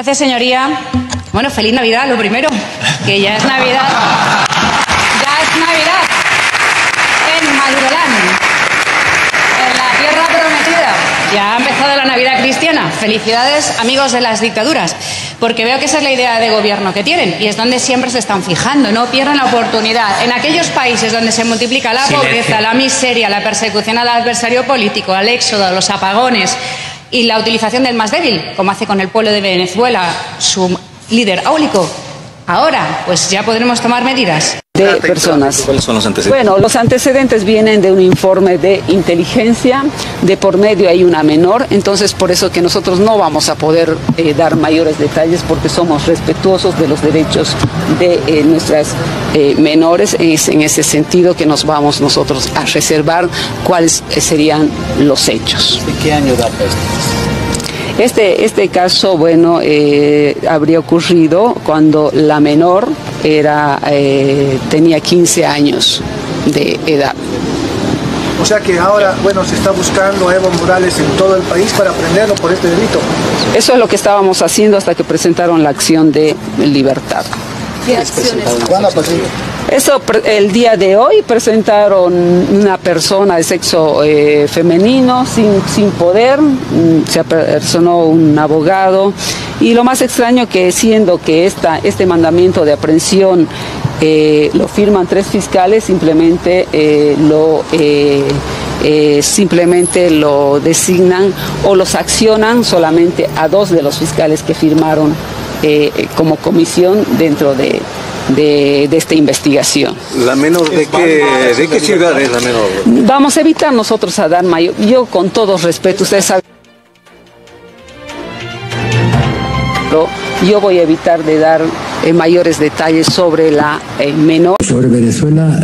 Gracias, señoría. Bueno, feliz Navidad, lo primero, que ya es Navidad. Ya es Navidad en Madurelán, en la tierra prometida. Ya ha empezado la Navidad cristiana. Felicidades, amigos de las dictaduras, porque veo que esa es la idea de gobierno que tienen y es donde siempre se están fijando. No pierdan la oportunidad. En aquellos países donde se multiplica la pobreza, la miseria, la persecución al adversario político, al éxodo, a los apagones y la utilización del más débil, como hace con el pueblo de Venezuela su líder áulico, ahora pues ya podremos tomar medidas. De personas. ¿Cuáles son los antecedentes? Bueno, los antecedentes vienen de un informe de inteligencia, de por medio hay una menor, entonces por eso que nosotros no vamos a poder dar mayores detalles porque somos respetuosos de los derechos de nuestras menores. Es en ese sentido que nos vamos nosotros a reservar cuáles serían los hechos. ¿De qué año data esto? Este caso, bueno, habría ocurrido cuando la menor tenía 15 años de edad. O sea que ahora, bueno, se está buscando a Evo Morales en todo el país para prenderlo por este delito. Eso es lo que estábamos haciendo hasta que presentaron la acción de libertad. ¿Qué acciones? ¿Cuándo pasó? Eso, el día de hoy presentaron una persona de sexo femenino sin poder, se apersonó un abogado y lo más extraño que siendo que este mandamiento de aprehensión lo firman 3 fiscales, simplemente lo designan o los accionan solamente a 2 de los fiscales que firmaron como comisión dentro de esta investigación. ¿La menor de qué ciudad es la menor? Vamos a evitar nosotros a dar mayor. Yo con todo respeto, ustedes saben, yo voy a evitar de dar mayores detalles sobre la menor. Sobre Venezuela,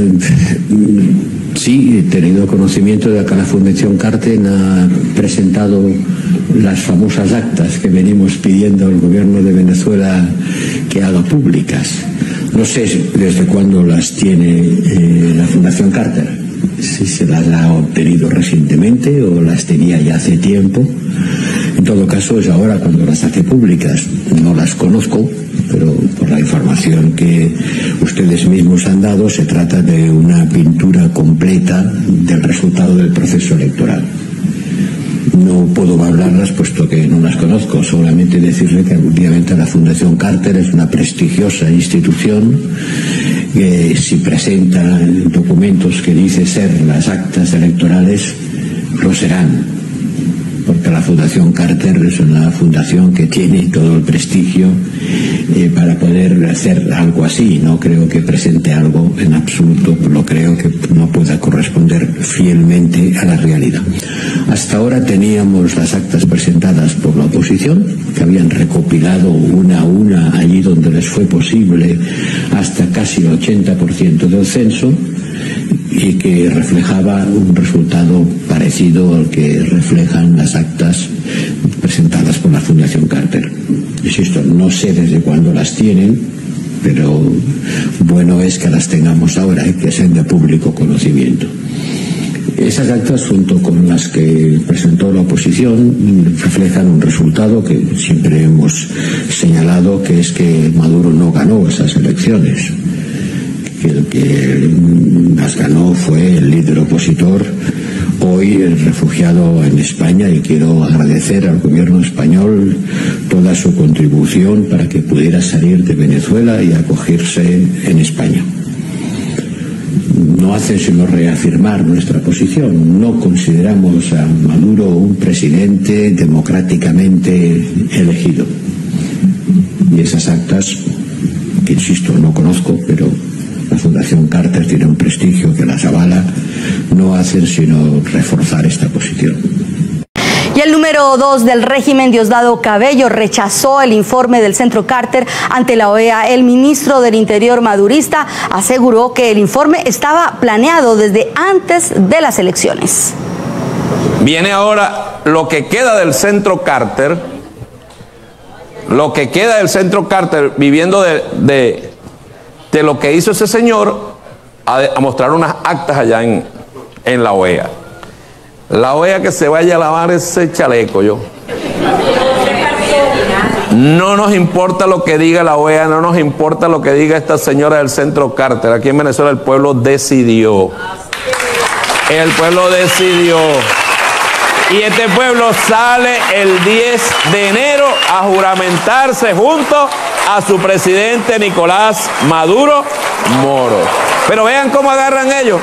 sí, he tenido conocimiento de que la Fundación Carter ha presentado las famosas actas que venimos pidiendo al gobierno de Venezuela que haga públicas. No sé desde cuándo las tiene la Fundación Carter, si se las ha obtenido recientemente o las tenía ya hace tiempo. En todo caso es ahora cuando las hace públicas. No las conozco, pero por la información que ustedes mismos han dado se trata de una pintura completa del resultado del proceso electoral. No puedo hablarlas puesto que no las conozco, solamente decirle que obviamente la Fundación Carter es una prestigiosa institución que si presenta documentos que dice ser las actas electorales, lo serán. Porque la Fundación Carter es una fundación que tiene todo el prestigio para poder hacer algo así. No creo que presente algo en absoluto, lo creo que no pueda corresponder fielmente a la realidad. Hasta ahora teníamos las actas presentadas por la oposición, que habían recopilado una a una allí donde les fue posible hasta casi el 80% del censo, y que reflejaba un resultado parecido al que reflejan las actas presentadas por la Fundación Carter. Insisto, no sé desde cuándo las tienen, pero bueno es que las tengamos ahora y que sean de público conocimiento. Esas actas, junto con las que presentó la oposición, reflejan un resultado que siempre hemos señalado, que es que Maduro no ganó esas elecciones. El que las ganó fue el líder opositor, hoy refugiado en España, y quiero agradecer al gobierno español toda su contribución para que pudiera salir de Venezuela y acogerse en España. No hace sino reafirmar nuestra posición. No consideramos a Maduro un presidente democráticamente elegido. Y esas actas, que insisto, no conozco, pero la Fundación Carter tiene un prestigio que las avala, no hacen sino reforzar esta posición. Y el número 2 del régimen, Diosdado Cabello, rechazó el informe del Centro Carter ante la OEA. El ministro del Interior madurista aseguró que el informe estaba planeado desde antes de las elecciones. Viene ahora lo que queda del Centro Carter, viviendo de lo que hizo ese señor, a mostrar unas actas allá en la OEA. La OEA que se vaya a lavar ese chaleco, yo. No nos importa lo que diga la OEA, no nos importa lo que diga esta señora del Centro Carter. Aquí en Venezuela el pueblo decidió. El pueblo decidió. Y este pueblo sale el 10 de enero a juramentarse junto a su presidente Nicolás Maduro Moro. Pero vean cómo agarran ellos.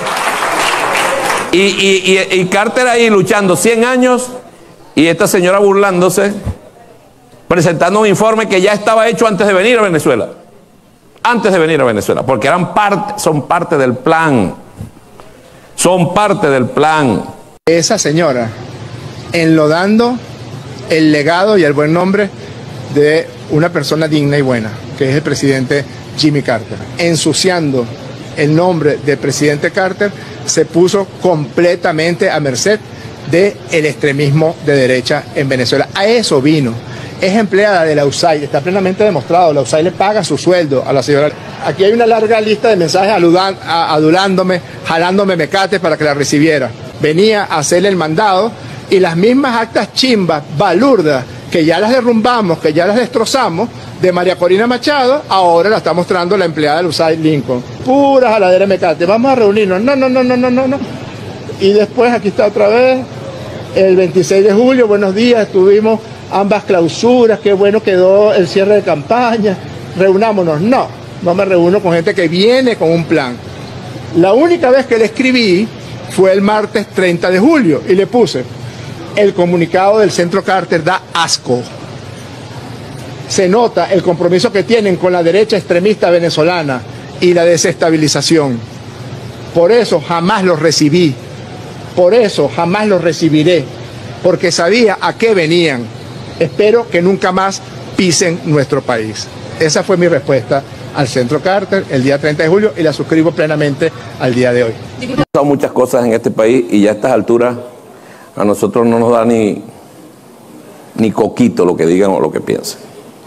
Y Carter ahí luchando 100 años y esta señora burlándose, presentando un informe que ya estaba hecho antes de venir a Venezuela. Antes de venir a Venezuela, porque son parte del plan. Son parte del plan. Esa señora enlodando el legado y el buen nombre de una persona digna y buena, que es el presidente Jimmy Carter. Ensuciando el nombre del presidente Carter, se puso completamente a merced del extremismo de derecha en Venezuela. A eso vino. Es empleada de la USAID, está plenamente demostrado. La USAID le paga su sueldo a la señora. Aquí hay una larga lista de mensajes adulándome, jalándome mecate para que la recibiera. Venía a hacerle el mandado y las mismas actas chimbas, balurdas, que ya las derrumbamos, que ya las destrozamos, de María Corina Machado, ahora la está mostrando la empleada del USAID Lincoln. Pura jaladera de mecate. Vamos a reunirnos. No. Y después aquí está otra vez, el 26 de julio, buenos días, estuvimos ambas clausuras, qué bueno quedó el cierre de campaña, reunámonos. No me reúno con gente que viene con un plan. La única vez que le escribí fue el martes 30 de julio y le puse: el comunicado del Centro Carter da asco. Se nota el compromiso que tienen con la derecha extremista venezolana y la desestabilización. Por eso jamás los recibí, por eso jamás los recibiré, porque sabía a qué venían. Espero que nunca más pisen nuestro país. Esa fue mi respuesta al Centro Carter el día 30 de julio y la suscribo plenamente al día de hoy. Han pasado muchas cosas en este país y ya a estas alturas a nosotros no nos da ni coquito lo que digan o lo que piensen.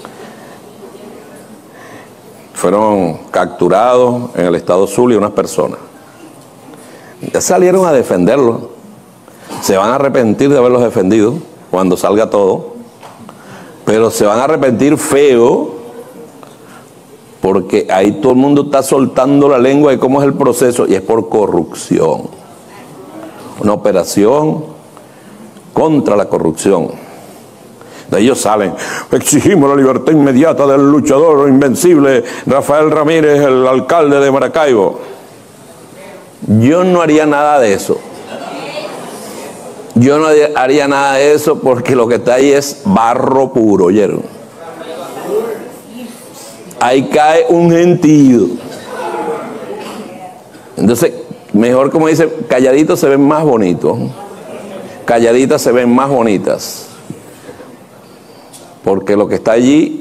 Fueron capturados en el estado Zulia unas personas. Ya salieron a defenderlos. Se van a arrepentir de haberlos defendido cuando salga todo. Pero se van a arrepentir feo, porque ahí todo el mundo está soltando la lengua de cómo es el proceso, y es por corrupción. Una operación contra la corrupción. De ellos salen: exigimos la libertad inmediata del luchador invencible Rafael Ramírez, el alcalde de Maracaibo. Yo no haría nada de eso. Yo no haría nada de eso, porque lo que está ahí es barro puro, ¿oyeron? Ahí cae un gentío. Entonces, mejor, como dice, calladitos se ven más bonitos. Calladitas se ven más bonitas. Porque lo que está allí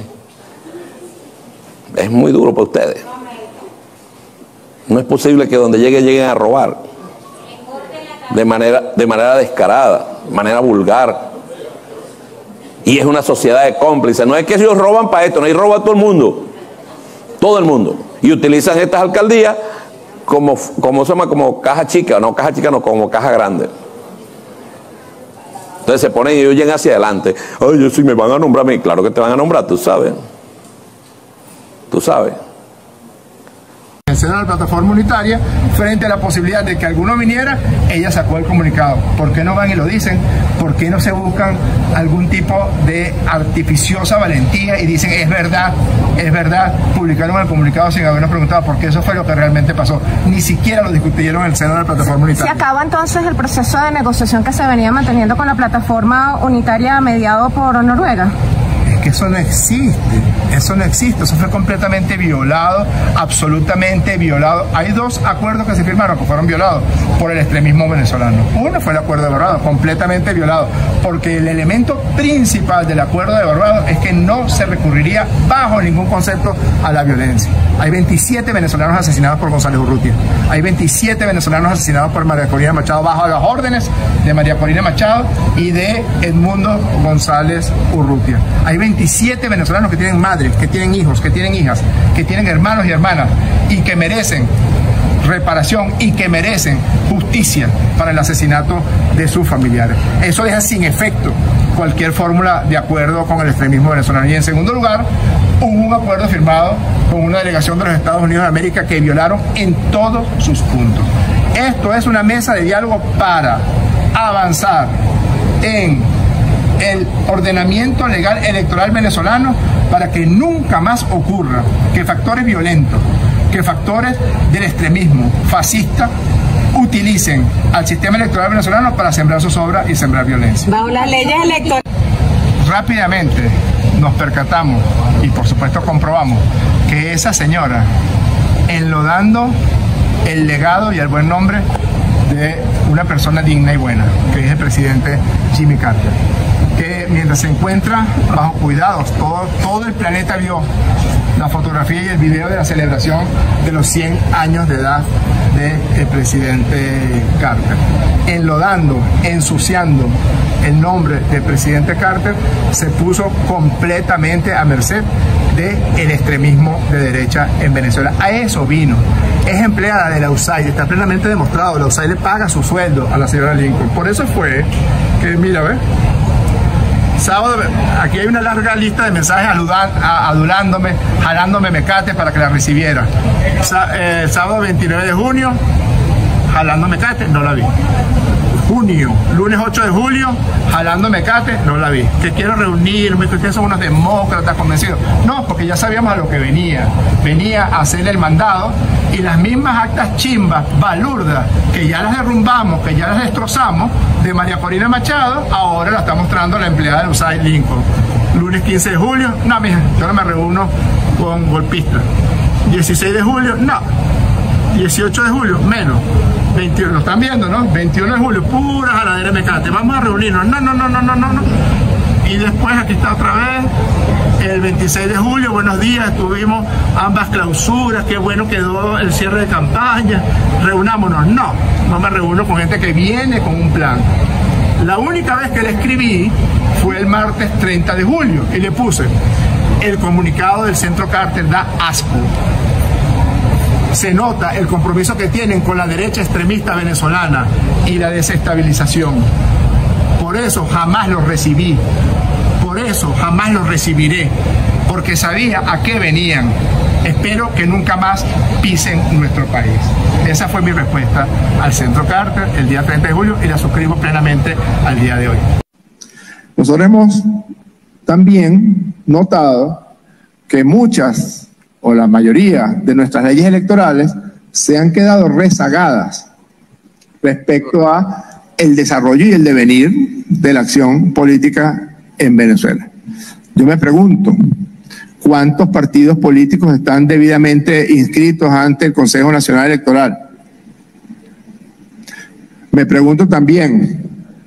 es muy duro para ustedes. No es posible que donde lleguen a robar. De manera descarada, de manera vulgar. Y es una sociedad de cómplices. No es que ellos roban para esto, no, hay robo a todo el mundo. Todo el mundo. Y utilizan estas alcaldías como se llama, como caja chica, no caja chica, no, como caja grande. Entonces se ponen y huyen hacia adelante. Ay, sí me van a nombrar a mí. Claro que te van a nombrar, tú sabes. Tú sabes. En el seno de la plataforma unitaria, frente a la posibilidad de que alguno viniera, ella sacó el comunicado. ¿Por qué no van y lo dicen? ¿Por qué no se buscan algún tipo de artificiosa valentía y dicen es verdad, publicaron el comunicado sin habernos preguntado? Porque eso fue lo que realmente pasó. Ni siquiera lo discutieron en el seno de la plataforma unitaria. ¿Se acaba entonces el proceso de negociación que se venía manteniendo con la plataforma unitaria mediado por Noruega? Que eso no existe, eso fue completamente violado, absolutamente violado. Hay dos acuerdos que se firmaron que fueron violados por el extremismo venezolano. Uno fue el acuerdo de Barbados, completamente violado, porque el elemento principal del acuerdo de Barbados es que no se recurriría bajo ningún concepto a la violencia. Hay 27 venezolanos asesinados por González Urrutia, hay 27 venezolanos asesinados por María Corina Machado bajo las órdenes de María Corina Machado y de Edmundo González Urrutia. Hay 27 venezolanos que tienen madres, que tienen hijos, que tienen hijas, que tienen hermanos y hermanas y que merecen reparación y que merecen justicia para el asesinato de sus familiares. Eso deja sin efecto cualquier fórmula de acuerdo con el extremismo venezolano. Y en segundo lugar, hubo un acuerdo firmado con una delegación de los Estados Unidos de América que violaron en todos sus puntos. Esto es una mesa de diálogo para avanzar en el ordenamiento legal electoral venezolano para que nunca más ocurra que factores violentos, que factores del extremismo fascista utilicen al sistema electoral venezolano para sembrar zozobra y sembrar violencia. Bajo las leyes electorales. Rápidamente nos percatamos y por supuesto comprobamos que esa señora, enlodando el legado y el buen nombre de una persona digna y buena, que es el presidente Jimmy Carter, que mientras se encuentra bajo cuidados, todo el planeta vio la fotografía y el video de la celebración de los 100 años de edad del presidente Carter. Enlodando, ensuciando el nombre del presidente Carter, se puso completamente a merced del extremismo de derecha en Venezuela. A eso vino. Es empleada de la USAID, está plenamente demostrado. La USAID le paga su sueldo a la señora Lincoln. Por eso fue que, mira, ¿ves? Sábado, aquí hay una larga lista de mensajes adulándome, jalándome mecate para que la recibiera. Sábado 29 de junio, jalando mecate, no la vi. Junio, lunes 8 de julio, jalando mecate, no la vi. Que quiero reunirme, que ustedes son unos demócratas convencidos. No, porque ya sabíamos a lo que venía. Venía a hacer el mandado y las mismas actas chimbas, balurdas, que ya las derrumbamos, que ya las destrozamos, de María Corina Machado, ahora la está mostrando la empleada de USAID Lincoln. Lunes 15 de julio, no, mija, yo no me reúno con golpistas. 16 de julio, no. 18 de julio, menos. 21, lo están viendo, ¿no? 21 de julio, pura jaladera mecate. Vamos a reunirnos. No. Y después aquí está otra vez. El 26 de julio, buenos días, tuvimos ambas clausuras, qué bueno quedó el cierre de campaña, reunámonos. No me reúno con gente que viene con un plan. La única vez que le escribí fue el martes 30 de julio y le puse: el comunicado del Centro Carter da asco. Se nota el compromiso que tienen con la derecha extremista venezolana y la desestabilización. Por eso jamás los recibí, por eso jamás los recibiré, porque sabía a qué venían. Espero que nunca más pisen nuestro país. Esa fue mi respuesta al Centro Carter el día 30 de julio y la suscribo plenamente al día de hoy. Nosotros hemos también notado que muchas o la mayoría de nuestras leyes electorales se han quedado rezagadas respecto a el desarrollo y el devenir de la acción política en Venezuela. Yo me pregunto, ¿cuántos partidos políticos están debidamente inscritos ante el Consejo Nacional Electoral? Me pregunto también,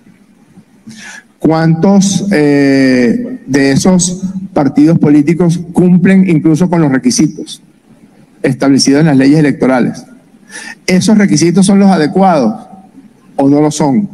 ¿cuántos de esos partidos políticos cumplen incluso con los requisitos establecidos en las leyes electorales? ¿Esos requisitos son los adecuados o no lo son?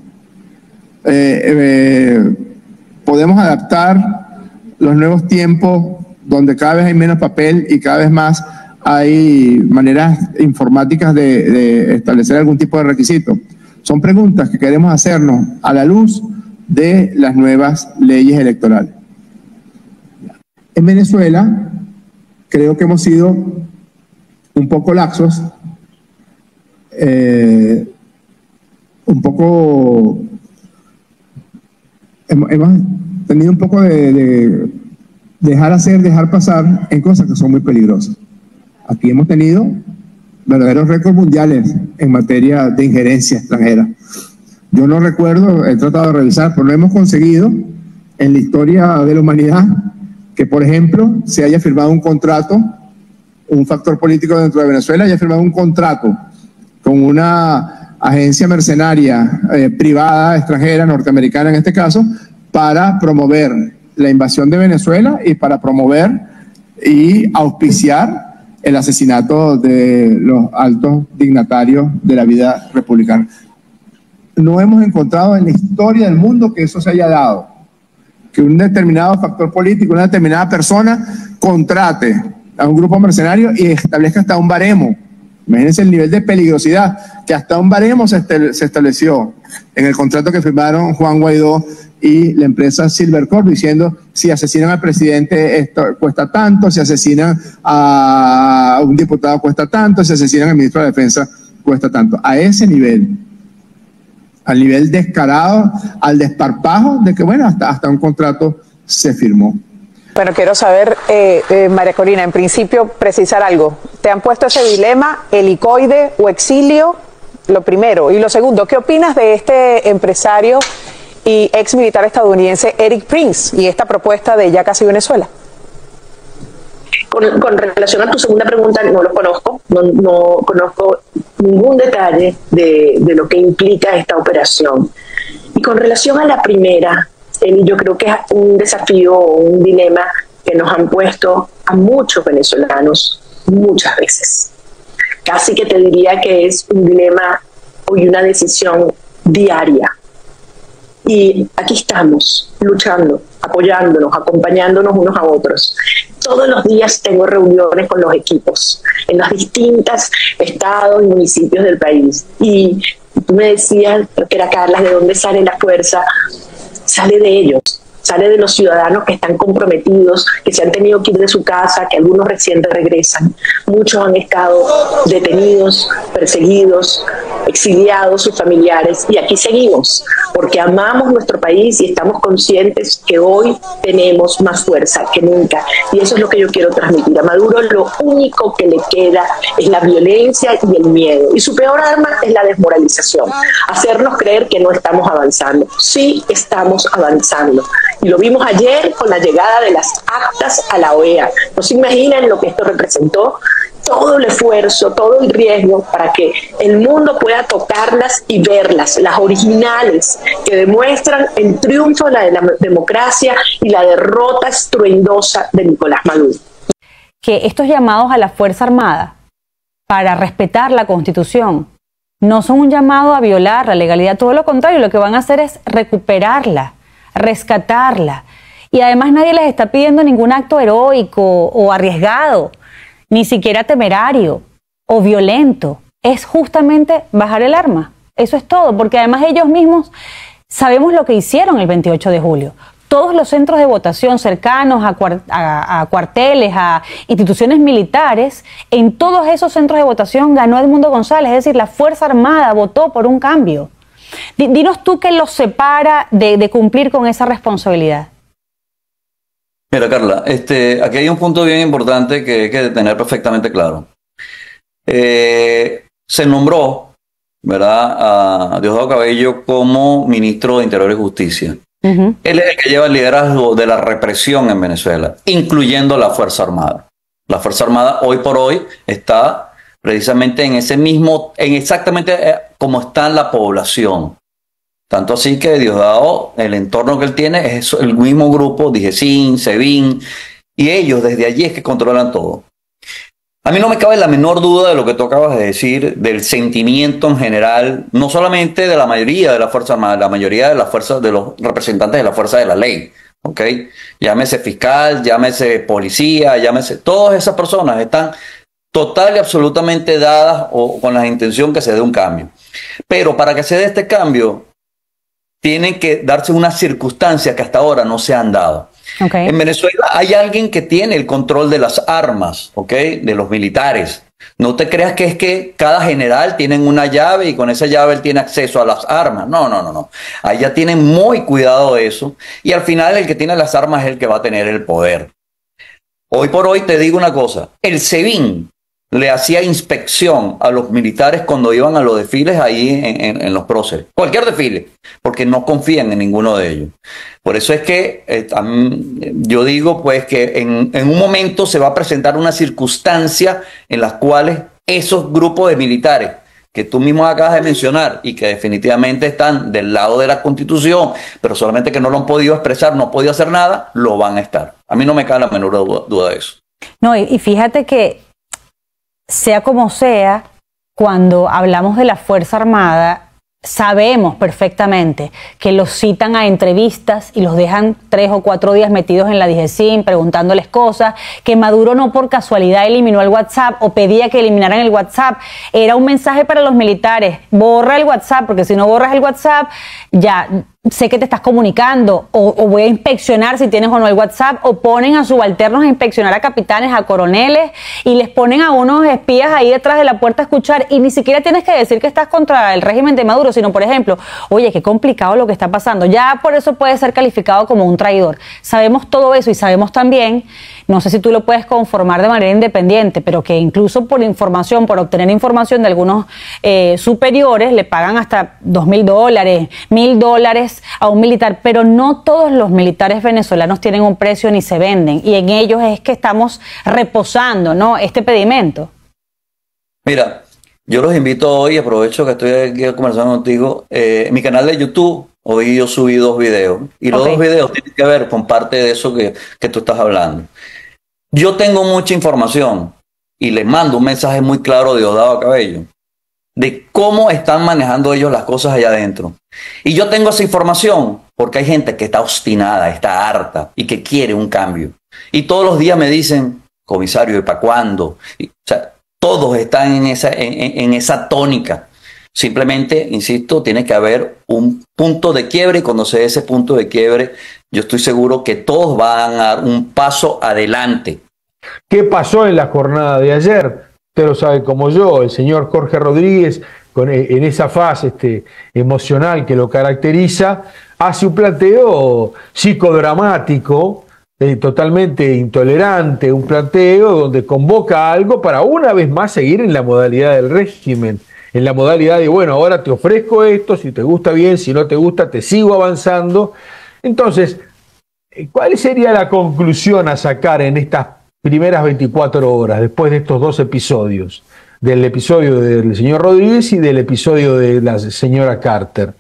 Podemos adaptar los nuevos tiempos donde cada vez hay menos papel y cada vez más hay maneras informáticas de establecer algún tipo de requisito. Son preguntas que queremos hacernos a la luz de las nuevas leyes electorales. En Venezuela creo que hemos sido un poco laxos, hemos tenido un poco de dejar hacer, dejar pasar en cosas que son muy peligrosas. Aquí hemos tenido verdaderos récords mundiales en materia de injerencia extranjera. Yo no recuerdo, he tratado de revisar, pero no hemos conseguido en la historia de la humanidad que, por ejemplo, se haya firmado un contrato, un factor político dentro de Venezuela haya firmado un contrato con una agencia mercenaria privada, extranjera, norteamericana en este caso, para promover la invasión de Venezuela y para promover y auspiciar el asesinato de los altos dignatarios de la vida republicana. No hemos encontrado en la historia del mundo que eso se haya dado, que un determinado factor político, una determinada persona contrate a un grupo mercenario y establezca hasta un baremo. Imagínense el nivel de peligrosidad, que hasta un baremo se estableció en el contrato que firmaron Juan Guaidó y la empresa Silvercorp diciendo si asesinan al presidente esto cuesta tanto, si asesinan a un diputado cuesta tanto, si asesinan al ministro de Defensa cuesta tanto. A ese nivel, al nivel descarado, al desparpajo de que bueno, hasta un contrato se firmó. Bueno, quiero saber, María Corina, en principio precisar algo. ¿Te han puesto ese dilema, helicoide o exilio? Lo primero. Y lo segundo, ¿qué opinas de este empresario y ex militar estadounidense Eric Prince y esta propuesta de Ya Casi Venezuela? Con relación a tu segunda pregunta, no lo conozco, no conozco ningún detalle de lo que implica esta operación. Y con relación a la primera, yo creo que es un desafío o un dilema que nos han puesto a muchos venezolanos muchas veces. Casi que te diría que es un dilema y una decisión diaria. Y aquí estamos, luchando, apoyándonos, acompañándonos unos a otros. Todos los días tengo reuniones con los equipos en los distintos estados y municipios del país. Y tú me decías, que era Carla, ¿de dónde sale la fuerza? Sale de ellos, sale de los ciudadanos que están comprometidos, que se han tenido que ir de su casa, que algunos recién regresan. Muchos han estado detenidos, perseguidos, exiliados, sus familiares, y aquí seguimos, porque amamos nuestro país y estamos conscientes que hoy tenemos más fuerza que nunca. Y eso es lo que yo quiero transmitir. A Maduro lo único que le queda es la violencia y el miedo. Y su peor arma es la desmoralización. Hacernos creer que no estamos avanzando. Sí estamos avanzando. Y lo vimos ayer con la llegada de las actas a la OEA. No se imaginan lo que esto representó. Todo el esfuerzo, todo el riesgo para que el mundo pueda tocarlas y verlas, las originales, que demuestran el triunfo de la democracia y la derrota estruendosa de Nicolás Maduro. Que estos llamados a la Fuerza Armada para respetar la Constitución no son un llamado a violar la legalidad, todo lo contrario, lo que van a hacer es recuperarla, rescatarla. Y además nadie les está pidiendo ningún acto heroico o arriesgado, ni siquiera temerario o violento. Es justamente bajar el arma. Eso es todo, porque además ellos mismos sabemos lo que hicieron el 28 de julio. Todos los centros de votación cercanos a cuarteles, a instituciones militares, en todos esos centros de votación ganó Edmundo González, es decir, la Fuerza Armada votó por un cambio. Dinos tú qué los separa de cumplir con esa responsabilidad. Mira, Carla, aquí hay un punto bien importante que hay que tener perfectamente claro. Se nombró, ¿verdad?, a Diosdado Cabello como ministro de Interior y Justicia. Él es el que lleva el liderazgo de la represión en Venezuela, incluyendo la Fuerza Armada. La Fuerza Armada hoy por hoy está precisamente en ese mismo, en exactamente como está en la población. Tanto así que Diosdado, el entorno que él tiene es el mismo grupo, DIGESIN, SEBIN, y ellos desde allí es que controlan todo. A mí no me cabe la menor duda de lo que tú acabas de decir, del sentimiento en general, no solamente de la mayoría de la Fuerza Armada, la mayoría de las fuerzas, de los representantes de la fuerza de la ley, ¿ok? Llámese fiscal, llámese policía, llámese, todas esas personas están total y absolutamente dadas o con la intención que se dé un cambio. Pero para que se dé este cambio, tienen que darse unas circunstancias que hasta ahora no se han dado. Okay. En Venezuela hay alguien que tiene el control de las armas, ¿okay?, de los militares. No te creas que es que cada general tiene una llave y con esa llave él tiene acceso a las armas. No, no, no, no. Allá tienen muy cuidado de eso. Y al final el que tiene las armas es el que va a tener el poder. Hoy por hoy te digo una cosa. El SEBIN le hacía inspección a los militares cuando iban a los desfiles ahí en los próceres. Cualquier desfile, porque no confían en ninguno de ellos. Por eso es que yo digo pues que en un momento se va a presentar una circunstancia en las cuales esos grupos de militares que tú mismo acabas de mencionar y que definitivamente están del lado de la Constitución, pero solamente que no lo han podido expresar, no han podido hacer nada, lo van a estar. A mí no me cabe la menor duda de eso. No, y fíjate que sea como sea, cuando hablamos de la Fuerza Armada, sabemos perfectamente que los citan a entrevistas y los dejan 3 o 4 días metidos en la DIGESIN preguntándoles cosas, que Maduro no por casualidad eliminó el WhatsApp o pedía que eliminaran el WhatsApp. Era un mensaje para los militares: borra el WhatsApp, porque si no borras el WhatsApp, ya sé que te estás comunicando, o voy a inspeccionar si tienes o no el WhatsApp, o ponen a subalternos a inspeccionar a capitanes, a coroneles, y les ponen a unos espías ahí detrás de la puerta a escuchar, y ni siquiera tienes que decir que estás contra el régimen de Maduro, sino, por ejemplo, oye, qué complicado lo que está pasando, ya por eso puede ser calificado como un traidor. Sabemos todo eso y sabemos también, no sé si tú lo puedes conformar de manera independiente, pero que incluso por información, por obtener información de algunos superiores, le pagan hasta $2,000, $1,000 a un militar, pero no todos los militares venezolanos tienen un precio ni se venden, y en ellos es que estamos reposando, ¿no?, este pedimento. Mira, yo los invito hoy, aprovecho que estoy aquí conversando contigo, en mi canal de YouTube, hoy yo subí 2 videos, y los 2 videos tienen que ver con parte de eso que tú estás hablando. Yo tengo mucha información, y les mando un mensaje muy claro de Diosdado Cabello, de cómo están manejando ellos las cosas allá adentro. Y yo tengo esa información porque hay gente que está obstinada, está harta y que quiere un cambio. Y todos los días me dicen, comisario, ¿y para cuándo? O sea, todos están en esa tónica. Simplemente, insisto, tiene que haber un punto de quiebre, y cuando se dé ese punto de quiebre, yo estoy seguro que todos van a dar un paso adelante. ¿Qué pasó en la jornada de ayer? Usted lo sabe como yo, el señor Jorge Rodríguez, en esa fase emocional que lo caracteriza, hace un planteo psicodramático, totalmente intolerante, un planteo donde convoca algo para una vez más seguir en la modalidad del régimen, en la modalidad de, bueno, ahora te ofrezco esto, si te gusta bien, si no te gusta te sigo avanzando. Entonces, ¿cuál sería la conclusión a sacar en estas primeras 24 horas, después de estos 2 episodios? Del episodio del señor Rodríguez y del episodio de la señora Carter.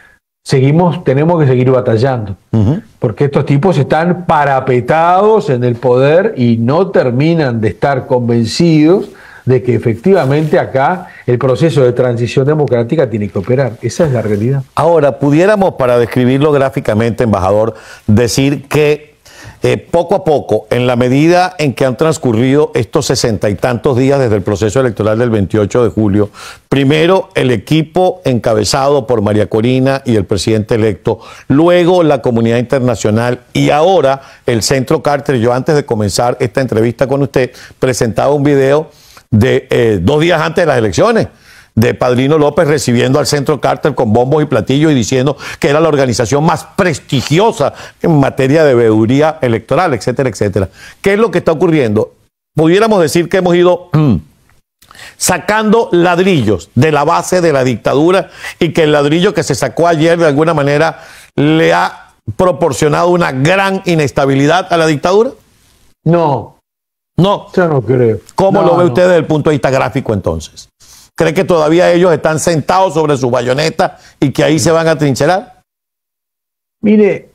Tenemos que seguir batallando, porque estos tipos están parapetados en el poder y no terminan de estar convencidos de que efectivamente acá el proceso de transición democrática tiene que operar. Esa es la realidad. Ahora, pudiéramos, para describirlo gráficamente, embajador, decir que poco a poco, en la medida en que han transcurrido estos 60 y tantos días desde el proceso electoral del 28 de julio, primero el equipo encabezado por María Corina y el presidente electo, luego la comunidad internacional y ahora el Centro Carter. Yo, antes de comenzar esta entrevista con usted, presentaba un video de 2 días antes de las elecciones, de Padrino López recibiendo al Centro Carter con bombos y platillos y diciendo que era la organización más prestigiosa en materia de veeduría electoral, etcétera, etcétera. ¿Qué es lo que está ocurriendo? Pudiéramos decir que hemos ido sacando ladrillos de la base de la dictadura, y que el ladrillo que se sacó ayer de alguna manera le ha proporcionado una gran inestabilidad a la dictadura. No. No. Yo no creo. ¿Cómo lo ve usted desde el punto de vista gráfico entonces? ¿Cree que todavía ellos están sentados sobre su bayoneta y que ahí se van a trincherar? Mire,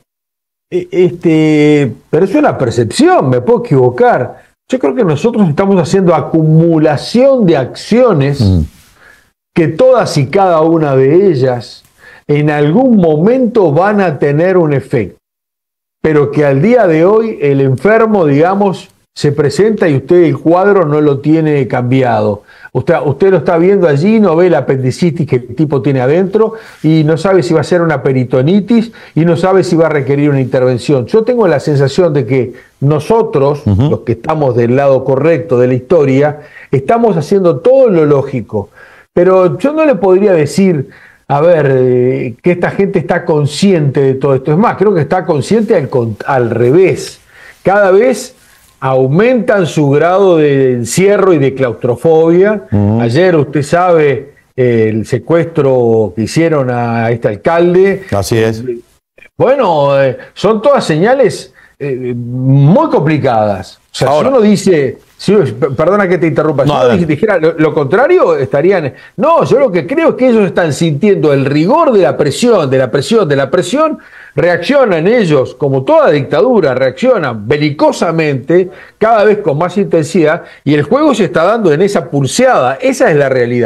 pero es una percepción, me puedo equivocar. Yo creo que nosotros estamos haciendo acumulación de acciones que todas y cada una de ellas en algún momento van a tener un efecto, pero que al día de hoy el enfermo, digamos, se presenta y usted el cuadro no lo tiene cambiado. Usted lo está viendo allí, no ve la apendicitis que el tipo tiene adentro y no sabe si va a ser una peritonitis y no sabe si va a requerir una intervención. Yo tengo la sensación de que nosotros, los que estamos del lado correcto de la historia, estamos haciendo todo lo lógico. Pero yo no le podría decir, a ver, que esta gente está consciente de todo esto. Es más, creo que está consciente al revés. Cada vez aumentan su grado de encierro y de claustrofobia. Ayer, usted sabe, el secuestro que hicieron a este alcalde. Así es. Bueno, son todas señales muy complicadas. O sea, ahora, si uno dice, perdona que te interrumpa, si uno dijera lo contrario, estarían... No, yo lo que creo es que ellos están sintiendo el rigor de la presión, reaccionan ellos, como toda dictadura, reaccionan belicosamente, cada vez con más intensidad, y el juego se está dando en esa pulseada. Esa es la realidad.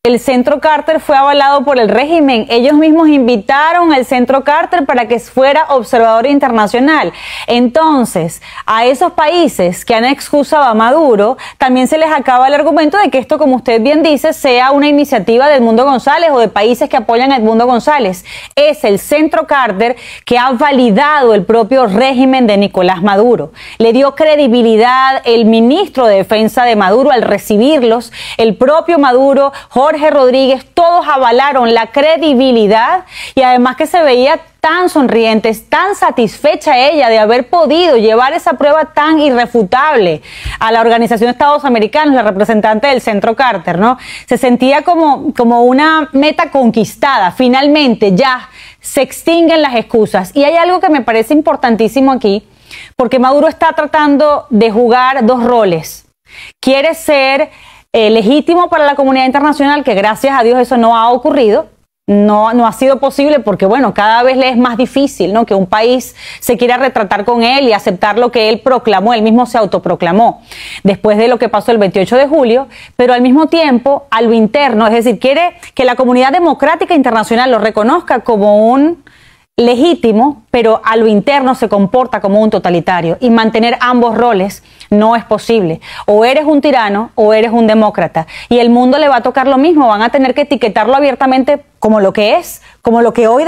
el Centro Carter fue avalado por el régimen. Ellos mismos invitaron al Centro Carter para que fuera observador internacional. Entonces, a esos países que han excusado a Maduro, también se les acaba el argumento de que esto, como usted bien dice, sea una iniciativa del Edmundo González o de países que apoyan a Edmundo González. Es el Centro Carter que ha validado el propio régimen de Nicolás Maduro. Le dio credibilidad el ministro de Defensa de Maduro al recibirlos, el propio Maduro, Jorge Rodríguez, todos avalaron la credibilidad y además que se veía tan sonriente, tan satisfecha ella de haber podido llevar esa prueba tan irrefutable a la Organización de Estados Americanos, la representante del Centro Carter, ¿no? Se sentía como una meta conquistada. Finalmente ya se extinguen las excusas. Y hay algo que me parece importantísimo aquí, porque Maduro está tratando de jugar dos roles. Quiere ser legítimo para la comunidad internacional, que gracias a Dios eso no ha ocurrido, no ha sido posible porque, bueno, cada vez le es más difícil, ¿no?, que un país se quiera retratar con él y aceptar lo que él proclamó, él mismo se autoproclamó después de lo que pasó el 28 de julio, pero al mismo tiempo a lo interno, es decir, quiere que la comunidad democrática internacional lo reconozca como un legítimo, pero a lo interno se comporta como un totalitario, y mantener ambos roles no es posible. O eres un tirano o eres un demócrata, y el mundo le va a tocar lo mismo, van a tener que etiquetarlo abiertamente como lo que es, como lo que hoy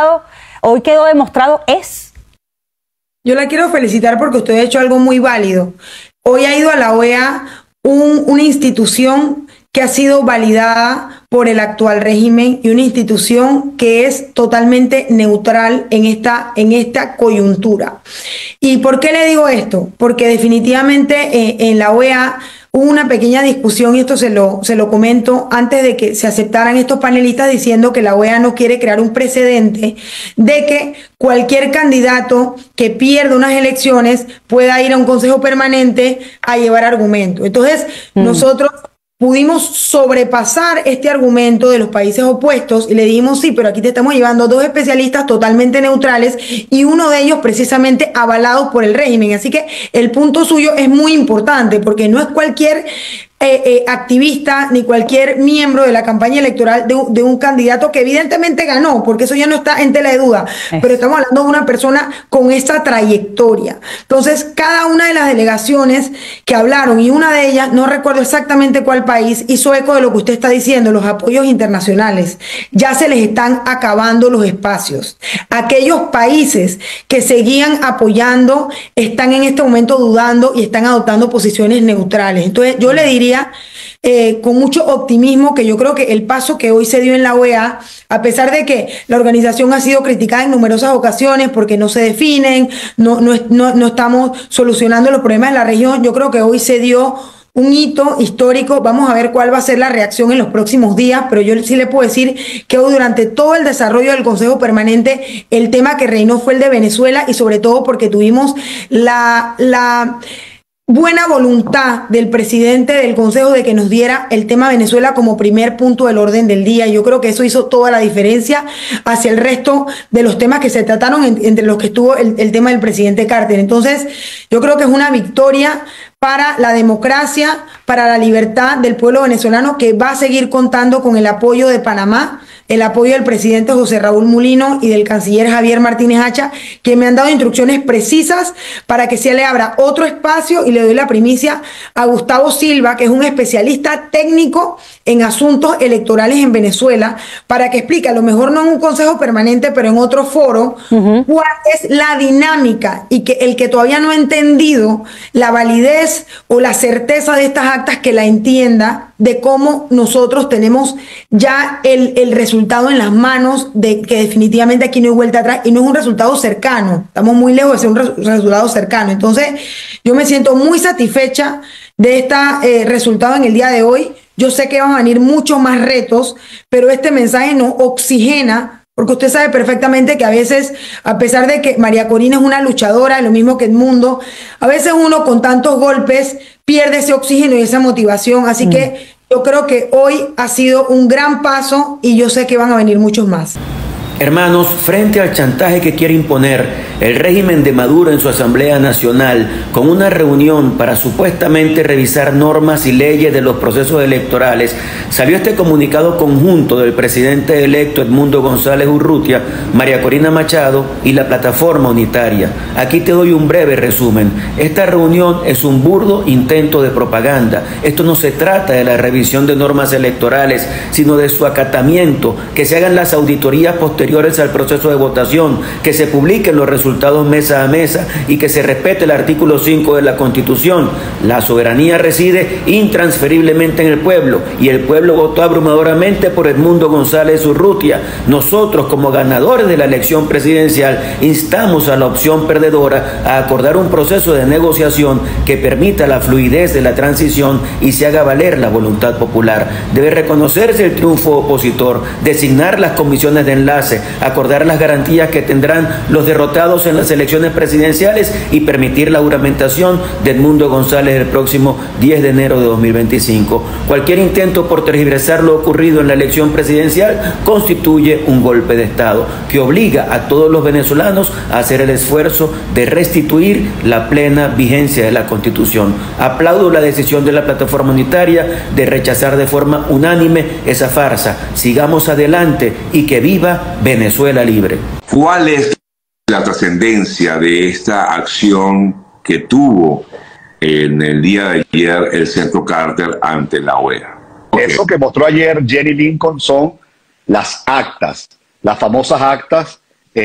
quedó demostrado es. Yo la quiero felicitar porque usted ha hecho algo muy válido. Hoy ha ido a la OEA una institución que ha sido validada por el actual régimen y una institución que es totalmente neutral en esta coyuntura. ¿Y por qué le digo esto? Porque definitivamente en la OEA hubo una pequeña discusión, y esto se lo comento antes de que se aceptaran estos panelistas, diciendo que la OEA no quiere crear un precedente de que cualquier candidato que pierda unas elecciones pueda ir a un consejo permanente a llevar argumentos. Entonces, nosotros pudimos sobrepasar este argumento de los países opuestos y le dijimos, sí, pero aquí te estamos llevando dos especialistas totalmente neutrales y uno de ellos precisamente avalados por el régimen. Así que el punto suyo es muy importante, porque no es cualquier activista ni cualquier miembro de la campaña electoral de un candidato que evidentemente ganó, porque eso ya no está en tela de duda, pero estamos hablando de una persona con esta trayectoria. Entonces, cada una de las delegaciones que hablaron, y una de ellas, no recuerdo exactamente cuál país, hizo eco de lo que usted está diciendo, los apoyos internacionales. Ya se les están acabando los espacios. Aquellos países que seguían apoyando están en este momento dudando y están adoptando posiciones neutrales. Entonces, yo le diría con mucho optimismo que yo creo que el paso que hoy se dio en la OEA, a pesar de que la organización ha sido criticada en numerosas ocasiones porque no se definen, no estamos solucionando los problemas de la región, yo creo que hoy se dio un hito histórico. Vamos a ver cuál va a ser la reacción en los próximos días, pero yo sí le puedo decir que hoy, durante todo el desarrollo del Consejo Permanente, el tema que reinó fue el de Venezuela, y sobre todo porque tuvimos la buena voluntad del presidente del Consejo de que nos diera el tema Venezuela como primer punto del orden del día. Yo creo que eso hizo toda la diferencia hacia el resto de los temas que se trataron, entre los que estuvo el tema del presidente Carter. Entonces, yo creo que es una victoria para la democracia, para la libertad del pueblo venezolano, que va a seguir contando con el apoyo de Panamá, el apoyo del presidente José Raúl Mulino y del canciller Javier Martínez Hacha, que me han dado instrucciones precisas para que se le abra otro espacio, y le doy la primicia a Gustavo Silva, que es un especialista técnico en asuntos electorales en Venezuela, para que explique, a lo mejor no en un consejo permanente, pero en otro foro, cuál es la dinámica, y que el que todavía no ha entendido la validez o la certeza de estas actas, que la entienda, de cómo nosotros tenemos ya el resultado en las manos, de que definitivamente aquí no hay vuelta atrás, y no es un resultado cercano, estamos muy lejos de ser un resultado cercano. Entonces, yo me siento muy satisfecha de este resultado en el día de hoy. Yo sé que van a venir muchos más retos, pero este mensaje nos oxigena, porque usted sabe perfectamente que a veces, a pesar de que María Corina es una luchadora, lo mismo que Edmundo, a veces uno con tantos golpes pierde ese oxígeno y esa motivación. Así que yo creo que hoy ha sido un gran paso, y yo sé que van a venir muchos más. Hermanos, frente al chantaje que quiere imponer el régimen de Maduro en su Asamblea Nacional con una reunión para supuestamente revisar normas y leyes de los procesos electorales, salió este comunicado conjunto del presidente electo Edmundo González Urrutia, María Corina Machado y la Plataforma Unitaria. Aquí te doy un breve resumen. Esta reunión es un burdo intento de propaganda. Esto no se trata de la revisión de normas electorales, sino de su acatamiento, que se hagan las auditorías posteriores al proceso de votación, que se publiquen los resultados mesa a mesa y que se respete el artículo 5 de la Constitución. La soberanía reside intransferiblemente en el pueblo y el pueblo votó abrumadoramente por Edmundo González Urrutia. Nosotros, como ganadores de la elección presidencial, instamos a la opción perdedora a acordar un proceso de negociación que permita la fluidez de la transición y se haga valer la voluntad popular. Debe reconocerse el triunfo opositor, designar las comisiones de enlace, acordar las garantías que tendrán los derrotados en las elecciones presidenciales y permitir la juramentación de Edmundo González el próximo 10 de enero de 2025. Cualquier intento por tergiversar lo ocurrido en la elección presidencial constituye un golpe de Estado que obliga a todos los venezolanos a hacer el esfuerzo de restituir la plena vigencia de la Constitución. Aplaudo la decisión de la Plataforma Unitaria de rechazar de forma unánime esa farsa. Sigamos adelante y que viva Venezuela libre. ¿Cuál es la trascendencia de esta acción que tuvo en el día de ayer el Centro Carter ante la OEA? Eso que mostró ayer Jenny Lincoln son las actas, las famosas actas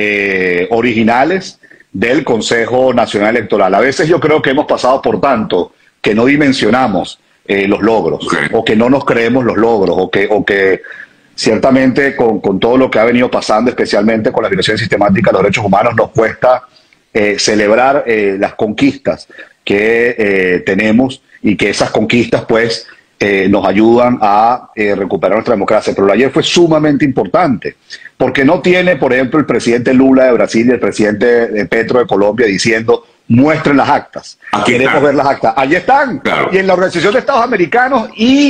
originales del Consejo Nacional Electoral. A veces yo creo que hemos pasado por tanto que no dimensionamos los logros, o que no nos creemos los logros, o que ciertamente con todo lo que ha venido pasando, especialmente con la violación sistemática de los derechos humanos, nos cuesta celebrar las conquistas que tenemos y que esas conquistas pues nos ayudan a recuperar nuestra democracia. Pero ayer fue sumamente importante porque no tiene, por ejemplo, el presidente Lula de Brasil y el presidente Petro de Colombia diciendo muestren las actas, queremos ver las actas. Allí están, claro. Y en la Organización de Estados Americanos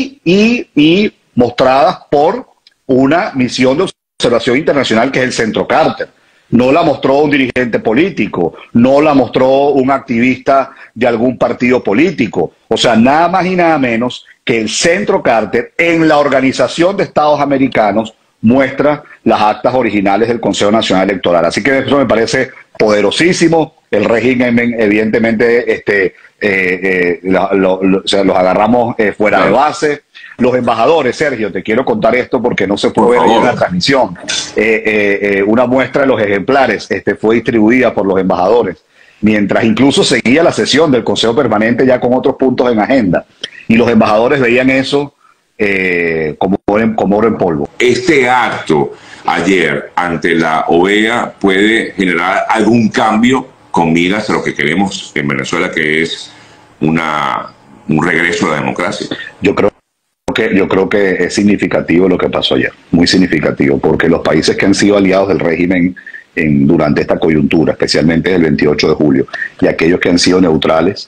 y mostradas por una misión de observación internacional que es el Centro Carter. No la mostró un dirigente político, no la mostró un activista de algún partido político. O sea, nada más y nada menos que el Centro Carter en la Organización de Estados Americanos muestra las actas originales del Consejo Nacional Electoral. Así que eso me parece poderosísimo. El régimen, evidentemente, los agarramos fuera de base. Los embajadores, Sergio, te quiero contar esto porque no se puede ver en la transmisión. Una muestra de los ejemplares fue distribuida por los embajadores, mientras incluso seguía la sesión del Consejo Permanente ya con otros puntos en agenda. Y los embajadores veían eso como oro en polvo. Este acto ayer ante la OEA puede generar algún cambio con miras a lo que queremos en Venezuela, que es un regreso a la democracia. Yo creo que es significativo lo que pasó ayer, muy significativo, porque los países que han sido aliados del régimen durante esta coyuntura, especialmente el 28 de julio, y aquellos que han sido neutrales,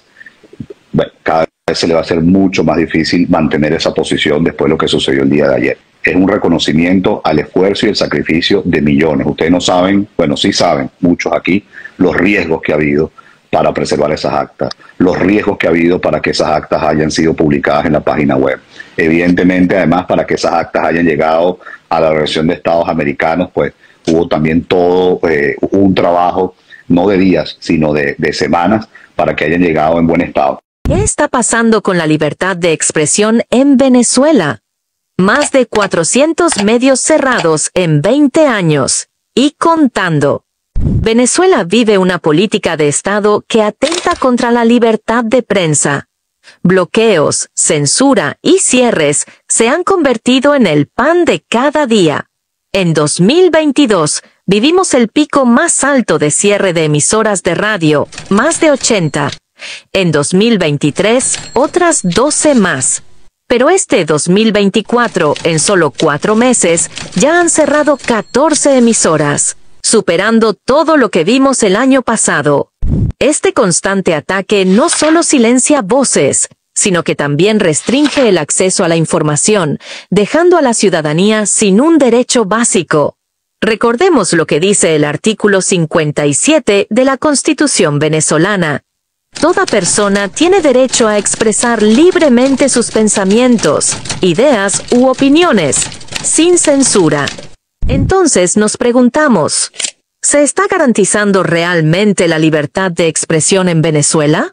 cada vez se le va a hacer mucho más difícil mantener esa posición después de lo que sucedió el día de ayer. Es un reconocimiento al esfuerzo y el sacrificio de millones. Ustedes no saben, bueno, sí saben, muchos aquí, los riesgos que ha habido para preservar esas actas, los riesgos que ha habido para que esas actas hayan sido publicadas en la página web. Evidentemente, además, para que esas actas hayan llegado a la Organización de Estados Americanos, pues hubo también todo un trabajo, no de días, sino de semanas, para que hayan llegado en buen estado. ¿Qué está pasando con la libertad de expresión en Venezuela? Más de 400 medios cerrados en 20 años. Y contando. Venezuela vive una política de Estado que atenta contra la libertad de prensa. Bloqueos, censura y cierres se han convertido en el pan de cada día. En 2022 vivimos el pico más alto de cierre de emisoras de radio, más de 80. En 2023, otras 12 más. Pero este 2024, en solo 4 meses, ya han cerrado 14 emisoras, superando todo lo que vimos el año pasado. Este constante ataque no solo silencia voces, sino que también restringe el acceso a la información, dejando a la ciudadanía sin un derecho básico. Recordemos lo que dice el artículo 57 de la Constitución venezolana. Toda persona tiene derecho a expresar libremente sus pensamientos, ideas u opiniones, sin censura. Entonces nos preguntamos, ¿se está garantizando realmente la libertad de expresión en Venezuela?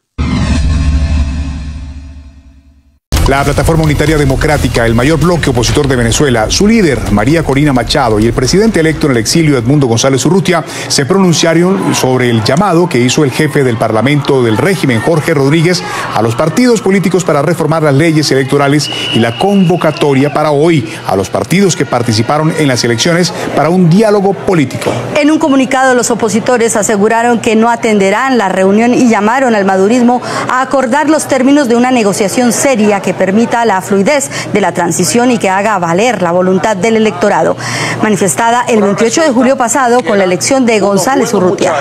La Plataforma Unitaria Democrática, el mayor bloque opositor de Venezuela, su líder, María Corina Machado, y el presidente electo en el exilio, Edmundo González Urrutia, se pronunciaron sobre el llamado que hizo el jefe del Parlamento del régimen, Jorge Rodríguez, a los partidos políticos para reformar las leyes electorales y la convocatoria para hoy a los partidos que participaron en las elecciones para un diálogo político. En un comunicado, los opositores aseguraron que no atenderán la reunión y llamaron al madurismo a acordar los términos de una negociación seria que permita la fluidez de la transición y que haga valer la voluntad del electorado, manifestada el 28 de julio pasado con la elección de González Urrutia.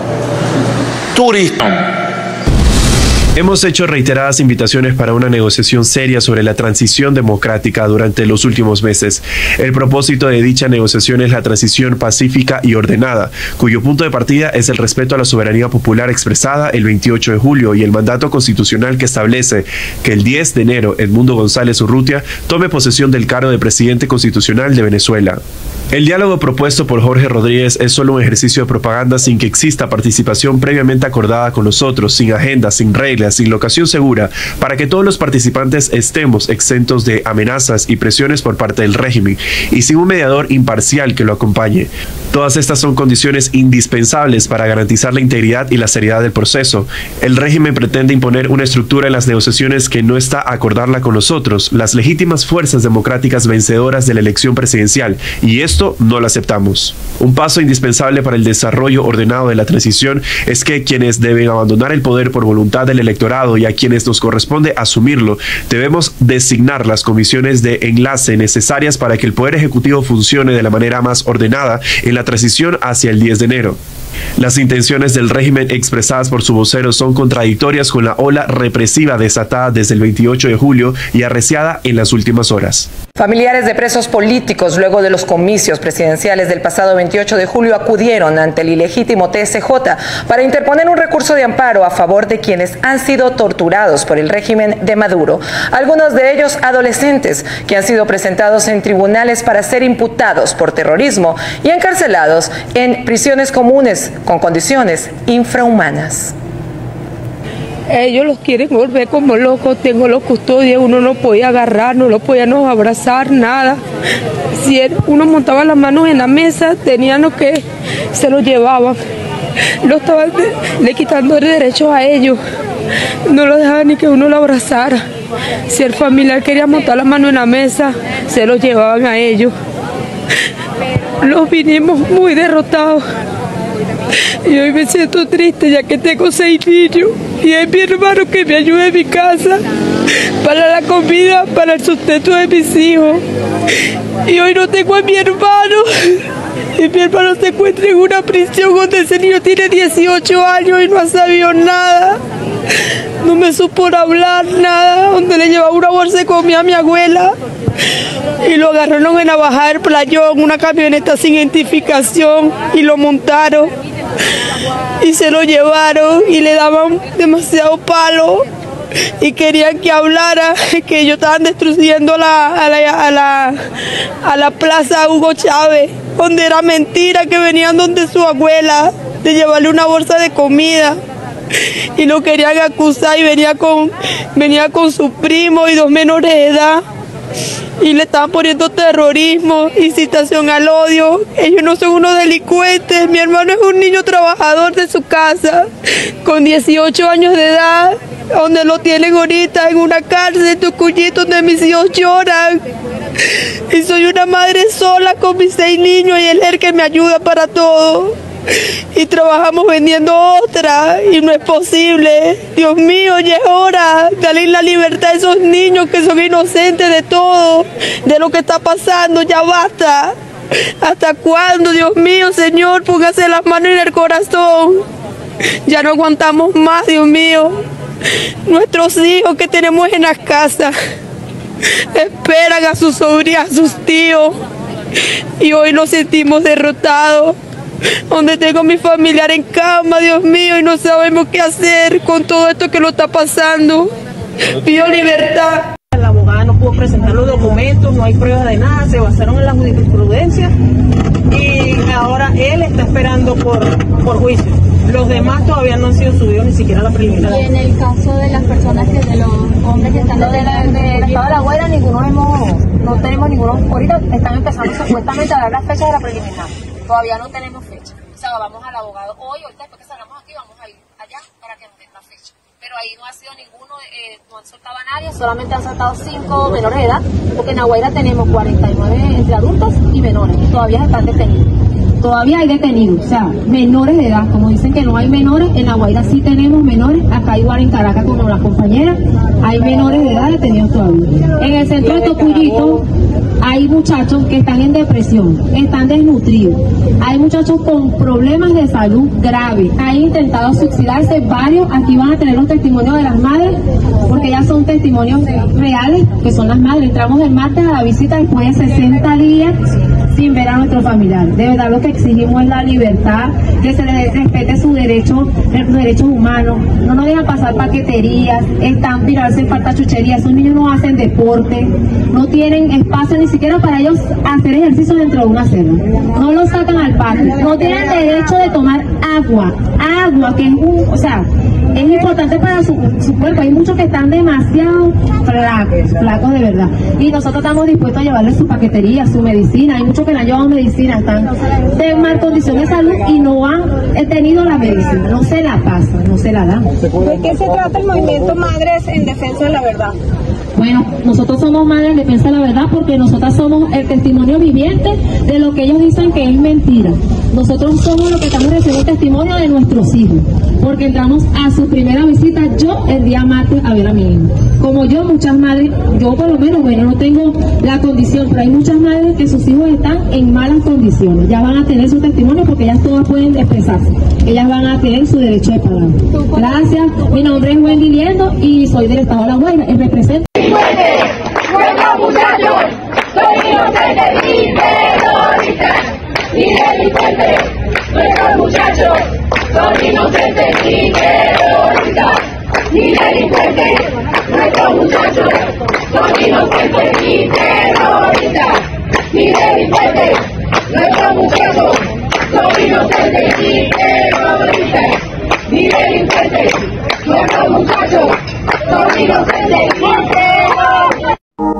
Hemos hecho reiteradas invitaciones para una negociación seria sobre la transición democrática durante los últimos meses. El propósito de dicha negociación es la transición pacífica y ordenada, cuyo punto de partida es el respeto a la soberanía popular expresada el 28 de julio y el mandato constitucional que establece que el 10 de enero Edmundo González Urrutia tome posesión del cargo de presidente constitucional de Venezuela. El diálogo propuesto por Jorge Rodríguez es solo un ejercicio de propaganda sin que exista participación previamente acordada con nosotros, sin agenda, sin reglas, sin locación segura, para que todos los participantes estemos exentos de amenazas y presiones por parte del régimen y sin un mediador imparcial que lo acompañe. Todas estas son condiciones indispensables para garantizar la integridad y la seriedad del proceso. El régimen pretende imponer una estructura en las negociaciones que no está a acordarla con nosotros, las legítimas fuerzas democráticas vencedoras de la elección presidencial, y esto no lo aceptamos. Un paso indispensable para el desarrollo ordenado de la transición es que quienes deben abandonar el poder por voluntad del electorado y a quienes nos corresponde asumirlo, debemos designar las comisiones de enlace necesarias para que el Poder Ejecutivo funcione de la manera más ordenada en la transición hacia el 10 de enero. Las intenciones del régimen expresadas por su vocero son contradictorias con la ola represiva desatada desde el 28 de julio y arreciada en las últimas horas. Familiares de presos políticos luego de los comicios presidenciales del pasado 28 de julio acudieron ante el ilegítimo TSJ para interponer un recurso de amparo a favor de quienes han sido torturados por el régimen de Maduro, algunos de ellos adolescentes que han sido presentados en tribunales para ser imputados por terrorismo y encarcelados en prisiones comunes con condiciones infrahumanas. Ellos los quieren volver como locos, tengo los custodios, uno no podía agarrar, no lo podíamos abrazar, nada. Si uno montaba las manos en la mesa, tenían lo que se lo llevaban. Lo estaban le quitando derechos a ellos, no lo dejaban ni que uno lo abrazara. Si el familiar quería montar las manos en la mesa, se lo llevaban a ellos. Los vinimos muy derrotados. Y hoy me siento triste ya que tengo 6 niños y es mi hermano que me ayuda en mi casa para la comida, para el sustento de mis hijos. Y hoy no tengo a mi hermano. Y mi hermano se encuentra en una prisión donde ese niño tiene 18 años y no ha sabido nada. No me supo hablar nada, donde le llevaba una bolsa de comida a mi abuela. Y lo agarraron en la bajada del Playón, una camioneta sin identificación, y lo montaron. Y se lo llevaron y le daban demasiado palo. Y querían que hablara, que ellos estaban destruyendo a la plaza Hugo Chávez, donde era mentira que venían donde su abuela, de llevarle una bolsa de comida. Y lo querían acusar y venía con su primo y 2 menores de edad. Y le estaban poniendo terrorismo, incitación al odio. Ellos no son unos delincuentes. Mi hermano es un niño trabajador de su casa, con 18 años de edad, donde lo tienen ahorita en una cárcel de Tucuyito, donde mis hijos lloran. Y soy una madre sola con mis 6 niños y él es el que me ayuda para todo. Y trabajamos vendiendo otra y no es posible. Dios mío, ya es hora. Dale la libertad a esos niños que son inocentes de todo, de lo que está pasando. Ya basta. ¿Hasta cuándo, Dios mío, Señor? Póngase las manos en el corazón. Ya no aguantamos más, Dios mío. Nuestros hijos que tenemos en las casas esperan a sus sobrinos, a sus tíos. y hoy nos sentimos derrotados, donde tengo a mi familiar en cama, Dios mío, y no sabemos qué hacer con todo esto que lo está pasando. Pido libertad. La abogada no pudo presentar los documentos, no hay pruebas de nada, se basaron en la jurisprudencia y ahora él está esperando por juicio. Los demás todavía no han sido subidos ni siquiera a la preliminar. Y en el caso de las personas de los hombres que están del estado de La Guaira, no tenemos ninguno, ahorita están empezando supuestamente a dar las fechas de la preliminar. Todavía no tenemos fecha. O sea, vamos al abogado hoy, ahorita después que salgamos aquí, vamos a ir allá para que nos den la fecha. Pero ahí no ha sido ninguno, no han soltado a nadie, solamente han soltado 5 menores de edad, porque en La Guaira tenemos 49 entre adultos y menores, y todavía están detenidos. Todavía hay detenidos, o sea, menores de edad, como dicen que no hay menores, en La Guaira sí tenemos menores, acá igual en Caracas como las compañeras, hay menores de edad detenidos todavía. En el centro de Tocuyito hay muchachos que están en depresión, están desnutridos, hay muchachos con problemas de salud graves, han intentado suicidarse varios, aquí van a tener los testimonios de las madres, porque ya son testimonios reales, que son las madres. Entramos el martes a la visita después de 60 días sin ver a nuestros familiares. De verdad lo que exigimos es la libertad, que se les respete sus derechos humanos, no nos dejan pasar paqueterías, están tirarse en falta chuchería, esos niños no hacen deporte, no tienen espacio ni siquiera para ellos hacer ejercicio dentro de una celda, no los sacan al patio, no tienen derecho de tomar agua que es es importante para su cuerpo. Hay muchos que están demasiado flacos de verdad, y nosotros estamos dispuestos a llevarles su paquetería, su medicina. Hay muchos que no han llevado medicina, están de mal condición de salud y no han tenido la medicina, no se la pasan, no se la dan. ¿De qué se trata el movimiento Madres en Defensa de la Verdad? Bueno, nosotros somos Madres en Defensa de la Verdad porque nosotras somos el testimonio viviente de lo que ellos dicen que es mentira. Nosotros somos los que estamos recibiendo testimonio de nuestros hijos, porque entramos a su primera visita yo el día martes a ver a mi hijo. Como yo, muchas madres, yo por lo menos, bueno, no tengo la condición, pero hay muchas madres que sus hijos están en malas condiciones. Ya van a tener su testimonio porque ellas todas pueden expresarse. Ellas van a tener su derecho de palabra. Gracias. Mi nombre es Wendy Liendo y soy del estado de La Guaira y represento. Nuestros muchachos son inocentes y terroristas y delincuentes. Nuestros muchachos son inocentes y terroristas y delincuentes. Nuestros muchachos son inocentes y terroristas y delincuentes. Nuestros muchachos son inocentes y terroristas y delincuentes. Nuestros muchachos son inocentes y terroristas.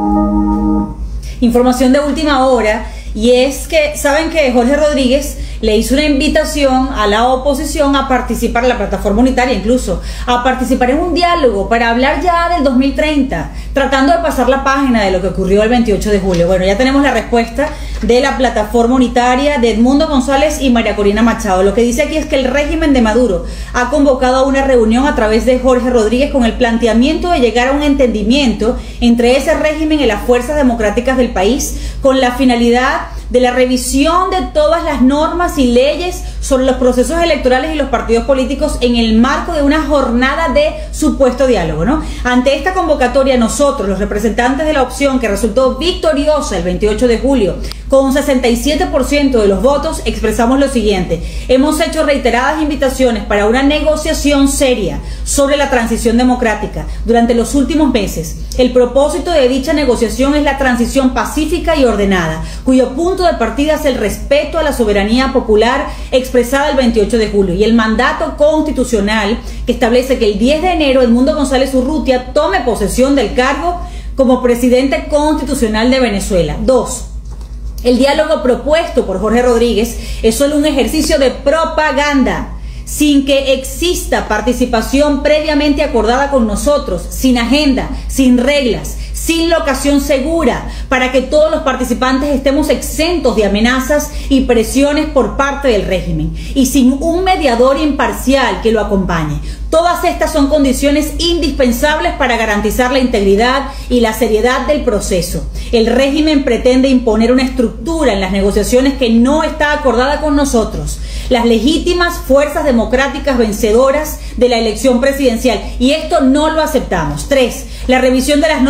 Información de última hora, y es que saben que Jorge Rodríguez le hizo una invitación a la oposición a participar en la plataforma unitaria, incluso a participar en un diálogo para hablar ya del 2030, tratando de pasar la página de lo que ocurrió el 28 de julio. Bueno, ya tenemos la respuesta de la plataforma unitaria de Edmundo González y María Corina Machado. Lo que dice aquí es que el régimen de Maduro ha convocado a una reunión a través de Jorge Rodríguez con el planteamiento de llegar a un entendimiento entre ese régimen y las fuerzas democráticas del país, con la finalidad de la revisión de todas las normas y leyes sobre los procesos electorales y los partidos políticos en el marco de una jornada de supuesto diálogo, ¿no? Ante esta convocatoria, nosotros, los representantes de la opción que resultó victoriosa el 28 de julio, con 67% de los votos, expresamos lo siguiente: hemos hecho reiteradas invitaciones para una negociación seria sobre la transición democrática durante los últimos meses. El propósito de dicha negociación es la transición pacífica y ordenada, cuyo punto de partida es el respeto a la soberanía popular expresada el 28 de julio y el mandato constitucional que establece que el 10 de enero Edmundo González Urrutia tome posesión del cargo como presidente constitucional de Venezuela. 2. El diálogo propuesto por Jorge Rodríguez es solo un ejercicio de propaganda, sin que exista participación previamente acordada con nosotros, sin agenda, sin reglas, sin locación segura, para que todos los participantes estemos exentos de amenazas y presiones por parte del régimen, y sin un mediador imparcial que lo acompañe. Todas estas son condiciones indispensables para garantizar la integridad y la seriedad del proceso. El régimen pretende imponer una estructura en las negociaciones que no está acordada con nosotros, las legítimas fuerzas democráticas vencedoras de la elección presidencial, y esto no lo aceptamos. 3. La revisión de las normas electorales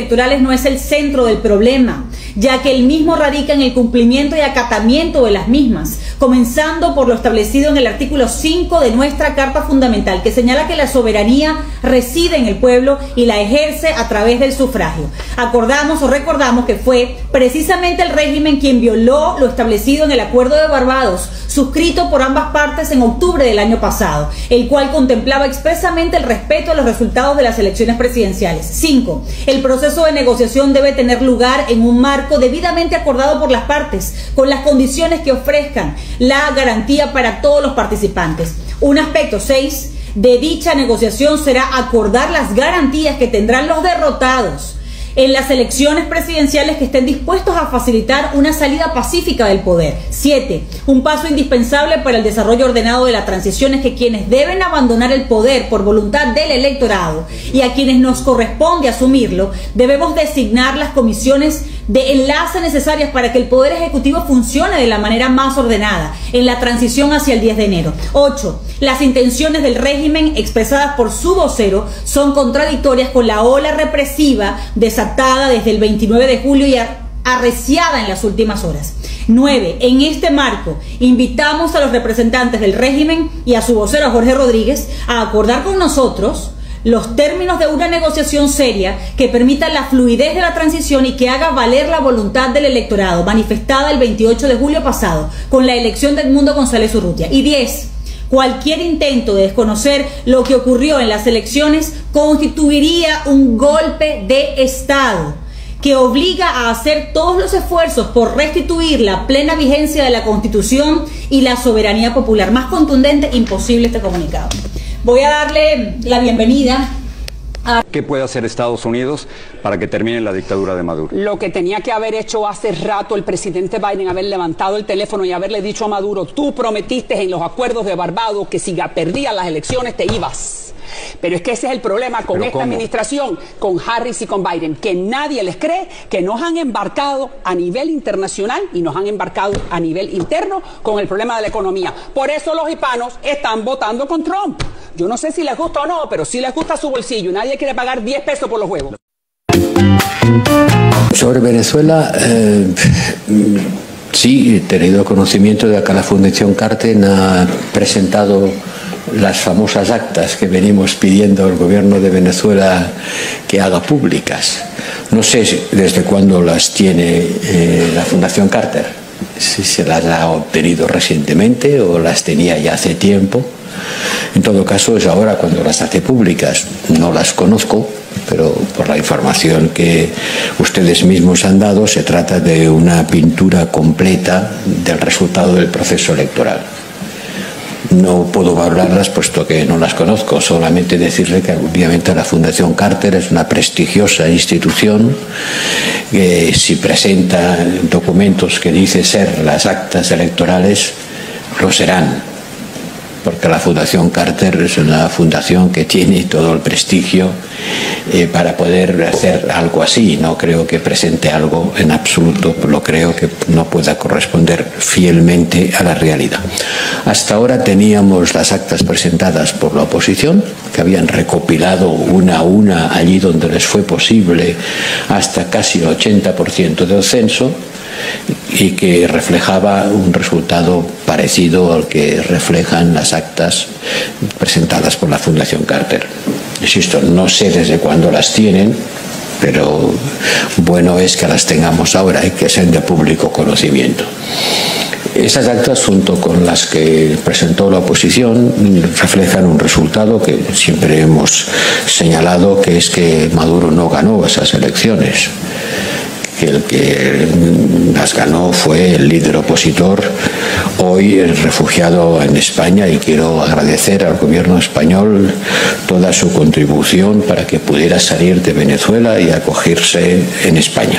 electorales no es el centro del problema, ya que el mismo radica en el cumplimiento y acatamiento de las mismas, comenzando por lo establecido en el artículo 5 de nuestra Carta Fundamental, que señala que la soberanía reside en el pueblo y la ejerce a través del sufragio. Acordamos o recordamos que fue precisamente el régimen quien violó lo establecido en el Acuerdo de Barbados, suscrito por ambas partes en octubre del año pasado, el cual contemplaba expresamente el respeto a los resultados de las elecciones presidenciales. 5. El proceso de negociación debe tener lugar en un marco debidamente acordado por las partes, con las condiciones que ofrezcan la garantía para todos los participantes. Un aspecto 6 de dicha negociación será acordar las garantías que tendrán los derrotados en las elecciones presidenciales que estén dispuestos a facilitar una salida pacífica del poder. 7. Un paso indispensable para el desarrollo ordenado de la transición es que quienes deben abandonar el poder por voluntad del electorado y a quienes nos corresponde asumirlo, debemos designar las comisiones de enlace necesarias para que el Poder Ejecutivo funcione de la manera más ordenada en la transición hacia el 10 de enero. 8. Las intenciones del régimen expresadas por su vocero son contradictorias con la ola represiva desatada desde el 29 de julio y arreciada en las últimas horas. 9. En este marco, invitamos a los representantes del régimen y a su vocero, Jorge Rodríguez, a acordar con nosotros los términos de una negociación seria que permita la fluidez de la transición y que haga valer la voluntad del electorado manifestada el 28 de julio pasado con la elección de Edmundo González Urrutia. Y 10. Cualquier intento de desconocer lo que ocurrió en las elecciones constituiría un golpe de Estado que obliga a hacer todos los esfuerzos por restituir la plena vigencia de la Constitución y la soberanía popular. Más contundente, imposible este comunicado. Voy a darle la bienvenida a... ¿Qué puede hacer Estados Unidos para que termine la dictadura de Maduro? Lo que tenía que haber hecho hace rato el presidente Biden, haber levantado el teléfono y haberle dicho a Maduro: tú prometiste en los acuerdos de Barbados que si perdías las elecciones te ibas. Pero es que ese es el problema con esta administración, con Harris y con Biden, que nadie les cree, que nos han embarcado a nivel internacional y nos han embarcado a nivel interno con el problema de la economía. Por eso los hispanos están votando con Trump. Yo no sé si les gusta o no, pero sí les gusta su bolsillo. Nadie quiere pagar 10 pesos por los huevos. Sobre Venezuela, sí, he tenido conocimiento de que la Fundación Carter ha presentado las famosas actas que venimos pidiendo al gobierno de Venezuela que haga públicas. No sé desde cuándo las tiene la Fundación Carter, si se las ha obtenido recientemente o las tenía ya hace tiempo. En todo caso, es ahora cuando las hace públicas. No las conozco, pero por la información que ustedes mismos han dado, se trata de una pintura completa del resultado del proceso electoral. No puedo hablarlas puesto que no las conozco, solamente decirle que obviamente la Fundación Carter es una prestigiosa institución que si presenta documentos que dice ser las actas electorales, lo serán, porque la Fundación Carter es una fundación que tiene todo el prestigio para poder hacer algo así. No creo que presente algo en absoluto, lo creo que no pueda corresponder fielmente a la realidad. Hasta ahora teníamos las actas presentadas por la oposición, que habían recopilado una a una allí donde les fue posible hasta casi el 80% del censo, y que reflejaba un resultado parecido al que reflejan las actas presentadas por la Fundación Carter. Insisto, no sé desde cuándo las tienen, pero bueno es que las tengamos ahora y que sean de público conocimiento. Esas actas, junto con las que presentó la oposición, reflejan un resultado que siempre hemos señalado, que es que Maduro no ganó esas elecciones. El que las ganó fue el líder opositor, hoy refugiado en España, y quiero agradecer al gobierno español toda su contribución para que pudiera salir de Venezuela y acogerse en España.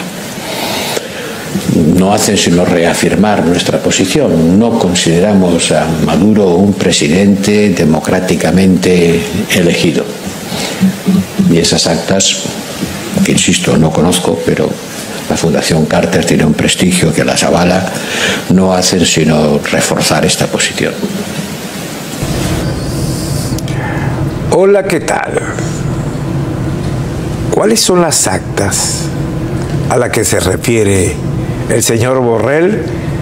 No hacen sino reafirmar nuestra posición. No consideramos a Maduro un presidente democráticamente elegido. Y esas actas, que insisto, no conozco, pero la Fundación Carter tiene un prestigio que las avala, no hacen sino reforzar esta posición. Hola, ¿qué tal? ¿Cuáles son las actas a las que se refiere el señor Borrell?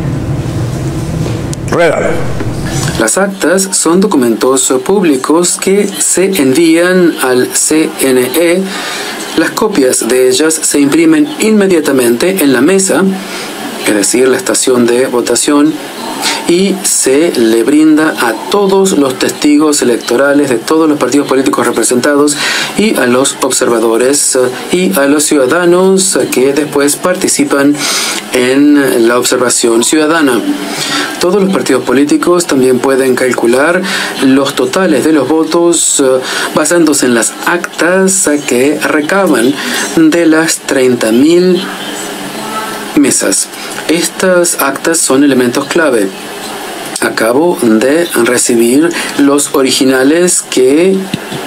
Ruédalo. Las actas son documentos públicos que se envían al CNE. Las copias de ellas se imprimen inmediatamente en la mesa, es decir, la estación de votación, y se le brinda a todos los testigos electorales de todos los partidos políticos representados y a los observadores y a los ciudadanos que después participan en la observación ciudadana. Todos los partidos políticos también pueden calcular los totales de los votos basándose en las actas que recaban de las 30.000 mesas. Estas actas son elementos clave. Acabo de recibir los originales que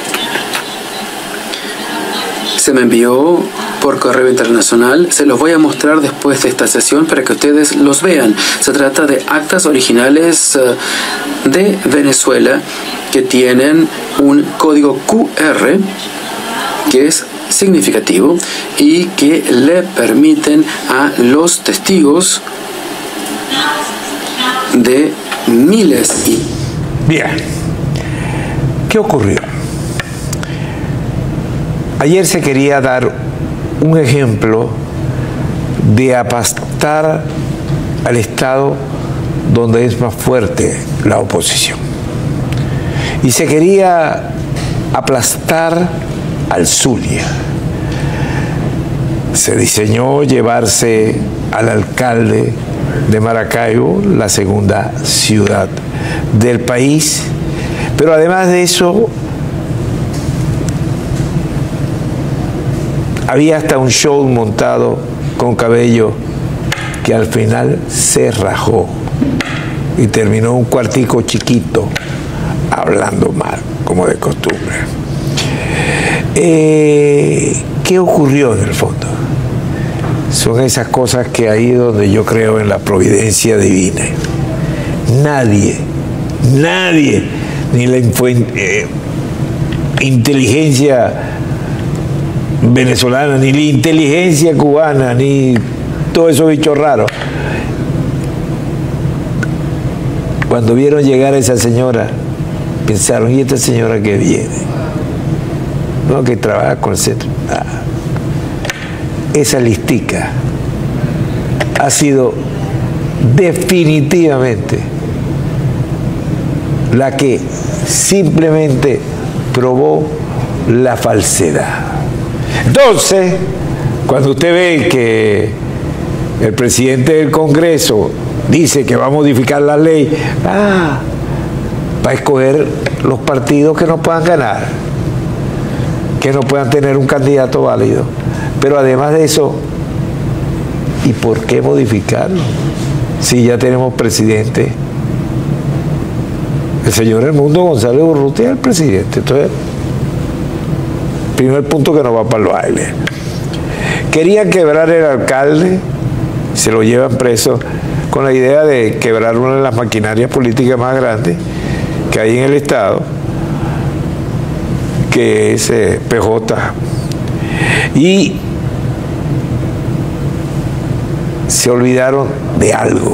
se me envió por correo internacional. Se los voy a mostrar después de esta sesión para que ustedes los vean. Se trata de actas originales de Venezuela que tienen un código QR que es significativo y que le permiten a los testigos de miles y... Bien, ¿qué ocurrió? Ayer se quería dar un ejemplo de aplastar al Estado donde es más fuerte la oposición. Y se quería aplastar al Zulia. Se diseñó llevarse al alcalde de Maracaibo, la segunda ciudad del país, pero además de eso había hasta un show montado con Cabello que al final se rajó y terminó un cuartico chiquito hablando mal, como de costumbre. ¿Qué ocurrió en el fondo? Son esas cosas que ahí donde yo creo en la providencia divina. Nadie, ni la inteligencia venezolana, ni la inteligencia cubana, ni todos esos bichos raros, cuando vieron llegar a esa señora, pensaron, ¿y esta señora qué viene? No, que trabaja con el centro. Esa listica ha sido definitivamente la que simplemente probó la falsedad. Entonces, cuando usted ve que el presidente del Congreso dice que va a modificar la ley, va a escoger los partidos que no puedan ganar, que no puedan tener un candidato válido. Pero además de eso, ¿y por qué modificarlo? Si ya tenemos presidente. El señor Edmundo González Urrutia es el presidente. Entonces, primer punto que no va para el baile. Querían quebrar el alcalde, se lo llevan preso, con la idea de quebrar una de las maquinarias políticas más grandes que hay en el Estado, que es PJ. Y se olvidaron de algo,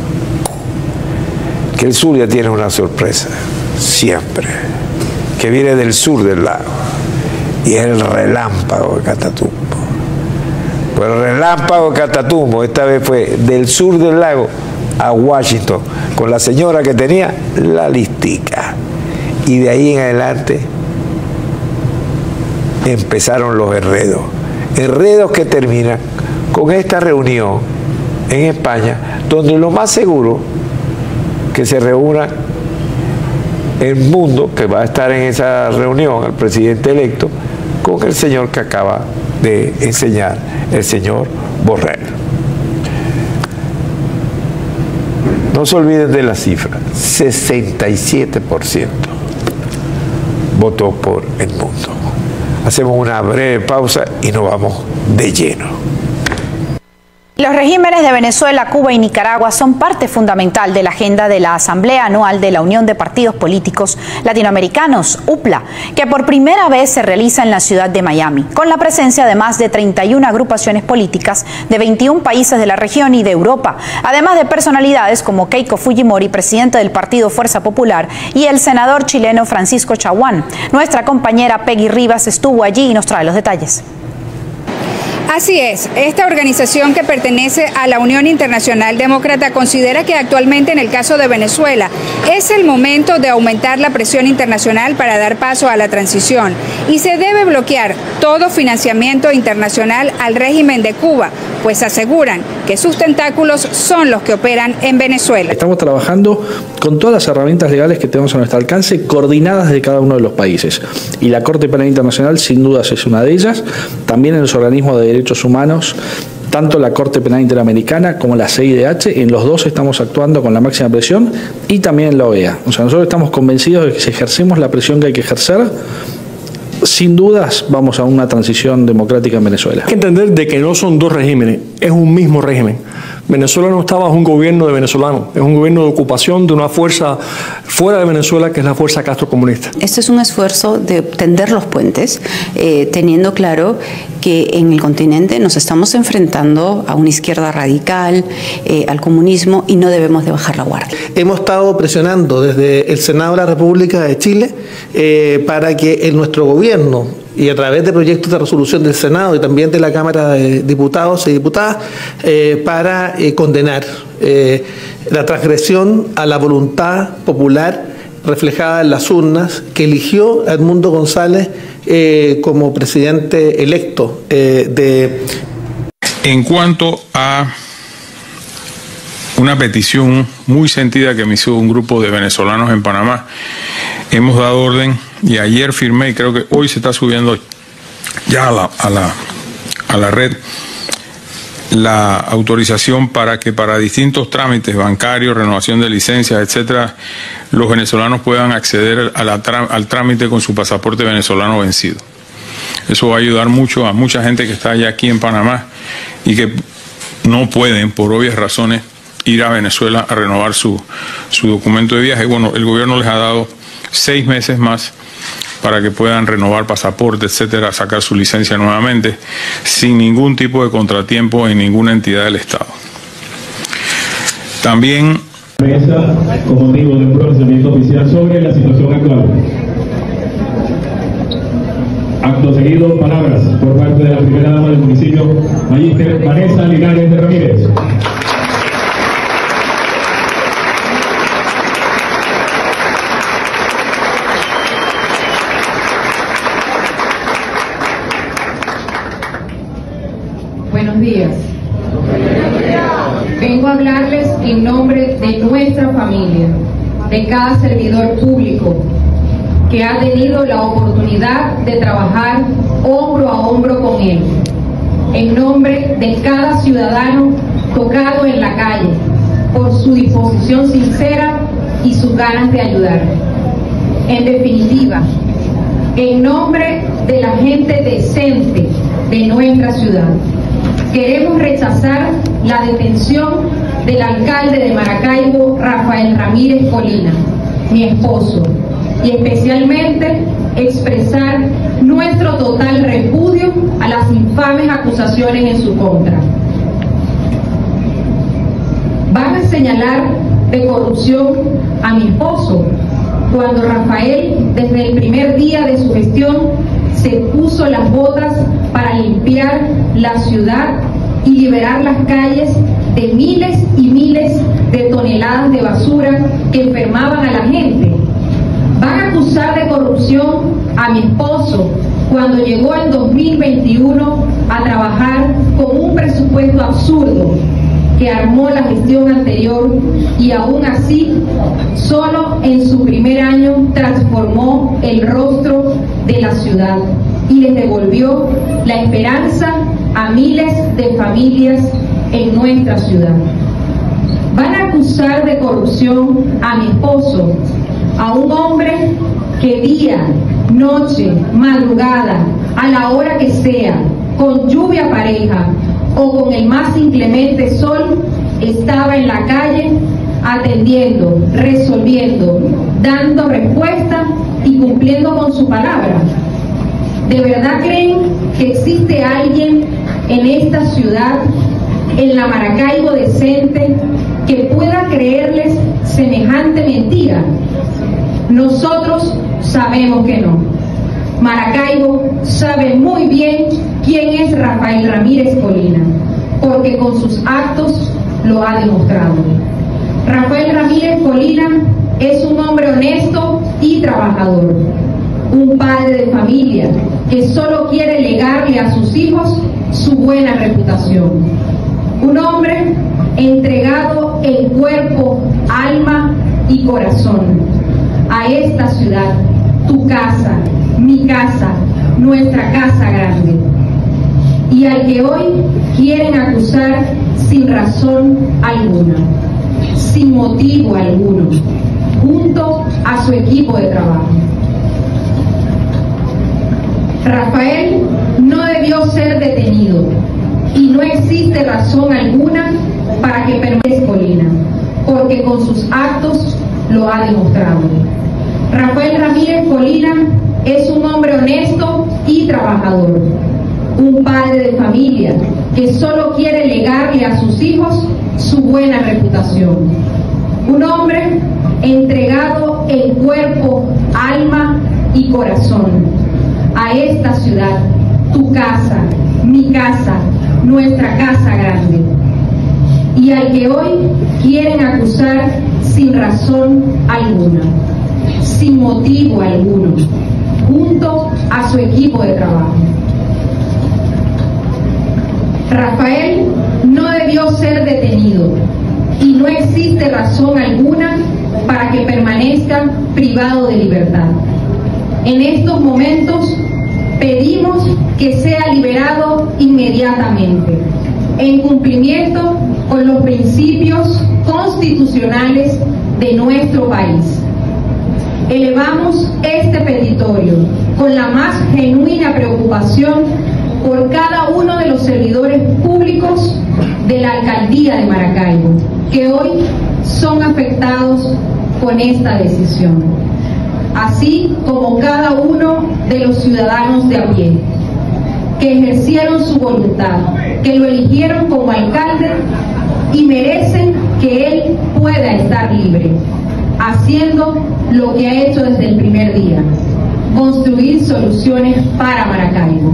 que el Zulia tiene una sorpresa, siempre, que viene del sur del lago, y es el relámpago de Catatumbo. Pero el relámpago de Catatumbo esta vez fue del sur del lago a Washington, con la señora que tenía la listica. Y de ahí en adelante empezaron los enredos. Enredos que terminan con esta reunión en España, donde lo más seguro que se reúna el mundo, que va a estar en esa reunión, el presidente electo, con el señor que acaba de enseñar, el señor Borrell. No se olviden de la cifra, 67% votó por Edmundo. Hacemos una breve pausa y nos vamos de lleno. Los regímenes de Venezuela, Cuba y Nicaragua son parte fundamental de la agenda de la Asamblea Anual de la Unión de Partidos Políticos Latinoamericanos, UPLA, que por primera vez se realiza en la ciudad de Miami, con la presencia de más de 31 agrupaciones políticas de 21 países de la región y de Europa, además de personalidades como Keiko Fujimori, presidente del Partido Fuerza Popular, y el senador chileno Francisco Chaguán. Nuestra compañera Peggy Rivas estuvo allí y nos trae los detalles. Así es, esta organización que pertenece a la Unión Internacional Demócrata considera que actualmente en el caso de Venezuela es el momento de aumentar la presión internacional para dar paso a la transición y se debe bloquear todo financiamiento internacional al régimen de Cuba, pues aseguran que sus tentáculos son los que operan en Venezuela. Estamos trabajando con todas las herramientas legales que tenemos a nuestro alcance, coordinadas de cada uno de los países. Y la Corte Penal Internacional sin dudas es una de ellas, también en los organismos de derechos humanos, tanto la Corte Penal Interamericana como la CIDH, en los dos estamos actuando con la máxima presión, y también en la OEA. O sea, nosotros estamos convencidos de que si ejercemos la presión que hay que ejercer, sin dudas vamos a una transición democrática en Venezuela. Hay que entender de que no son dos regímenes, es un mismo régimen. Venezuela no está bajo un gobierno de venezolanos, es un gobierno de ocupación de una fuerza fuera de Venezuela que es la fuerza castrocomunista. Este es un esfuerzo de tender los puentes, teniendo claro que en el continente nos estamos enfrentando a una izquierda radical, al comunismo, y no debemos de bajar la guardia. Hemos estado presionando desde el Senado de la República de Chile para que nuestro gobierno, y a través de proyectos de resolución del Senado y también de la Cámara de Diputados y Diputadas, para condenar la transgresión a la voluntad popular reflejada en las urnas que eligió a Edmundo González como presidente electo de... En cuanto a una petición muy sentida que me hizo un grupo de venezolanos en Panamá, hemos dado orden y ayer firmé, y creo que hoy se está subiendo ya a la red, la autorización para que para distintos trámites bancarios, renovación de licencias, etcétera, los venezolanos puedan acceder al trámite con su pasaporte venezolano vencido. Eso va a ayudar mucho a mucha gente que está ya aquí en Panamá y que no pueden, por obvias razones, ir a Venezuela a renovar su documento de viaje. Bueno, el gobierno les ha dado 6 meses más para que puedan renovar pasaporte, etcétera, sacar su licencia nuevamente, sin ningún tipo de contratiempo en ninguna entidad del Estado. También... Mesa con motivo de un pronunciamiento oficial sobre la situación actual. Acto seguido, palabras por parte de la primera dama del municipio, Magíster Vanessa Linares de Ramírez. Buenos días. Vengo a hablarles en nombre de nuestra familia, de cada servidor público que ha tenido la oportunidad de trabajar hombro a hombro con él, en nombre de cada ciudadano tocado en la calle por su disposición sincera y sus ganas de ayudar. En definitiva, en nombre de la gente decente de nuestra ciudad, queremos rechazar la detención del alcalde de Maracaibo, Rafael Ramírez Colina, mi esposo, y especialmente expresar nuestro total repudio a las infames acusaciones en su contra. Van a señalar de corrupción a mi esposo, cuando Rafael, desde el primer día de su gestión, se puso las botas para limpiar la ciudad y liberar las calles de miles y miles de toneladas de basura que enfermaban a la gente. Van a acusar de corrupción a mi esposo cuando llegó en 2021 a trabajar con un presupuesto absurdo que armó la gestión anterior y aún así, solo en su primer año transformó el rostro de la ciudad y les devolvió la esperanza a miles de familias en nuestra ciudad. Van a acusar de corrupción a mi esposo, a un hombre que día, noche, madrugada, a la hora que sea, con lluvia pareja o con el más inclemente sol, estaba en la calle atendiendo, resolviendo, dando respuesta y cumpliendo con su palabra. ¿De verdad creen que existe alguien en esta ciudad, en la Maracaibo decente, que pueda creerles semejante mentira? Nosotros sabemos que no. Maracaibo sabe muy bien quién es Rafael Ramírez Colina, porque con sus actos lo ha demostrado. Rafael Ramírez Colina es un hombre honesto y trabajador, un padre de familia que solo quiere legarle a sus hijos su buena reputación, un hombre entregado en cuerpo, alma y corazón a esta ciudad, tu casa, mi casa, nuestra casa grande, y al que hoy quieren acusar sin razón alguna, sin motivo alguno, junto a su equipo de trabajo. Rafael no debió ser detenido y no existe razón alguna para que permanezca Colina, porque con sus actos lo ha demostrado. Rafael Ramírez Colina es un hombre honesto y trabajador, un padre de familia que solo quiere legarle a sus hijos su buena reputación, un hombre entregado en cuerpo, alma y corazón a esta ciudad, tu casa, mi casa, nuestra casa grande, y al que hoy quieren acusar sin razón alguna, sin motivo alguno, junto a su equipo de trabajo. Rafael no debió ser detenido y no existe razón alguna para que permanezca privado de libertad. En estos momentos pedimos que sea liberado inmediatamente, en cumplimiento con los principios constitucionales de nuestro país. Elevamos este petitorio con la más genuina preocupación por cada uno de los servidores públicos de la alcaldía de Maracaibo, que hoy son afectados con esta decisión, así como cada uno de los ciudadanos de a pie, que ejercieron su voluntad, que lo eligieron como alcalde y merecen que él pueda estar libre, haciendo lo que ha hecho desde el primer día, construir soluciones para Maracaibo.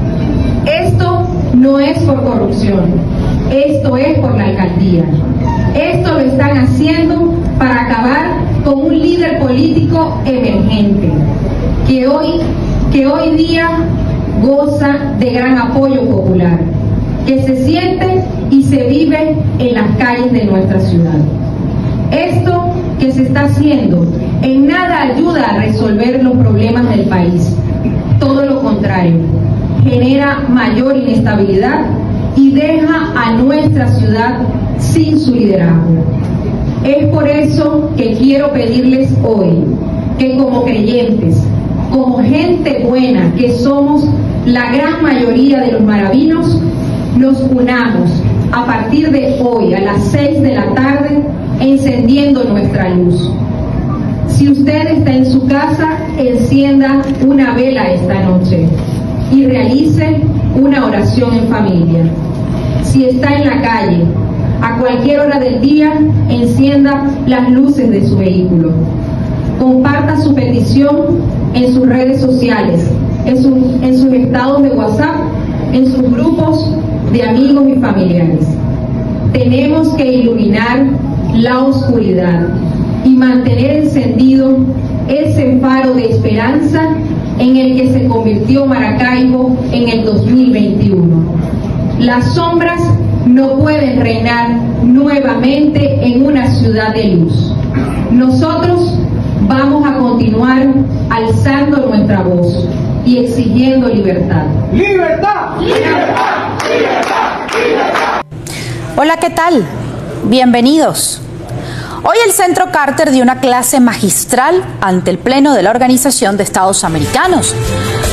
Esto no es por corrupción, esto es por la alcaldía. Esto lo están haciendo para acabar con un líder político emergente, que hoy día goza de gran apoyo popular, que se siente y se vive en las calles de nuestra ciudad. Esto que se está haciendo en nada ayuda a resolver los problemas del país, todo lo contrario, genera mayor inestabilidad y deja a nuestra ciudad sin su liderazgo. Es por eso que quiero pedirles hoy que como creyentes, como gente buena que somos la gran mayoría de los maravinos, nos unamos a partir de hoy a las 6 de la tarde encendiendo nuestra luz. Si usted está en su casa, encienda una vela esta noche y realice una oración en familia. Si está en la calle, a cualquier hora del día, encienda las luces de su vehículo. Comparta su petición en sus redes sociales, en sus estados de WhatsApp, en sus grupos de amigos y familiares. Tenemos que iluminar la oscuridad y mantener encendido ese faro de esperanza en el que se convirtió Maracaibo en el 2021. Las sombras no pueden reinar nuevamente en una ciudad de luz. Nosotros vamos a continuar alzando nuestra voz y exigiendo libertad. ¡Libertad! ¡Libertad! ¡Libertad! ¡Libertad! Hola, ¿qué tal? Bienvenidos. Hoy el Centro Carter dio una clase magistral ante el Pleno de la Organización de Estados Americanos.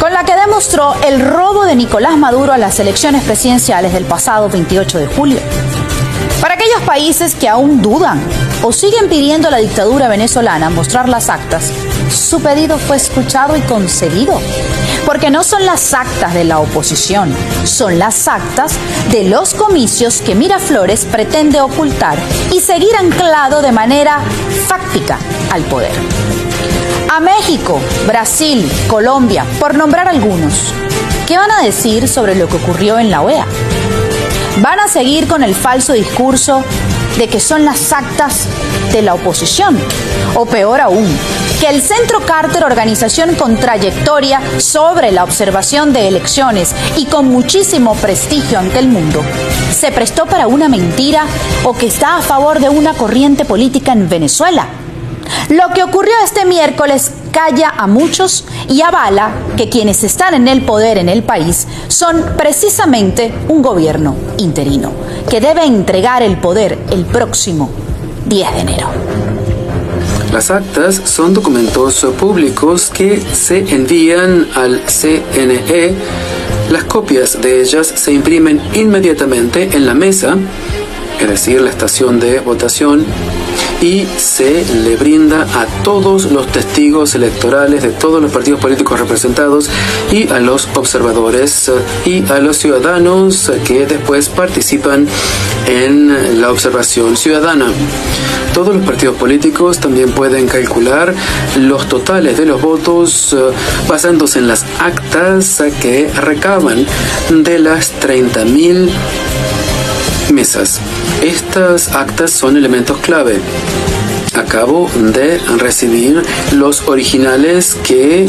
con la que demostró el robo de Nicolás Maduro a las elecciones presidenciales del pasado 28 de julio. Para aquellos países que aún dudan o siguen pidiendo a la dictadura venezolana mostrar las actas, su pedido fue escuchado y concedido. Porque no son las actas de la oposición, son las actas de los comicios que Miraflores pretende ocultar y seguir anclado de manera fáctica al poder. A México, Brasil, Colombia, por nombrar algunos, ¿qué van a decir sobre lo que ocurrió en la OEA? ¿Van a seguir con el falso discurso de que son las actas de la oposición? O peor aún, que el Centro Carter, organización con trayectoria sobre la observación de elecciones y con muchísimo prestigio ante el mundo, se prestó para una mentira o que está a favor de una corriente política en Venezuela. Lo que ocurrió este miércoles calla a muchos y avala que quienes están en el poder en el país son precisamente un gobierno interino, que debe entregar el poder el próximo 10 de enero. Las actas son documentos públicos que se envían al CNE. Las copias de ellas se imprimen inmediatamente en la mesa, es decir, la estación de votación, y se le brinda a todos los testigos electorales de todos los partidos políticos representados y a los observadores y a los ciudadanos que después participan en la observación ciudadana. Todos los partidos políticos también pueden calcular los totales de los votos basándose en las actas que recaban de las 30.000 mesas. Estas actas son elementos clave. Acabo de recibir los originales que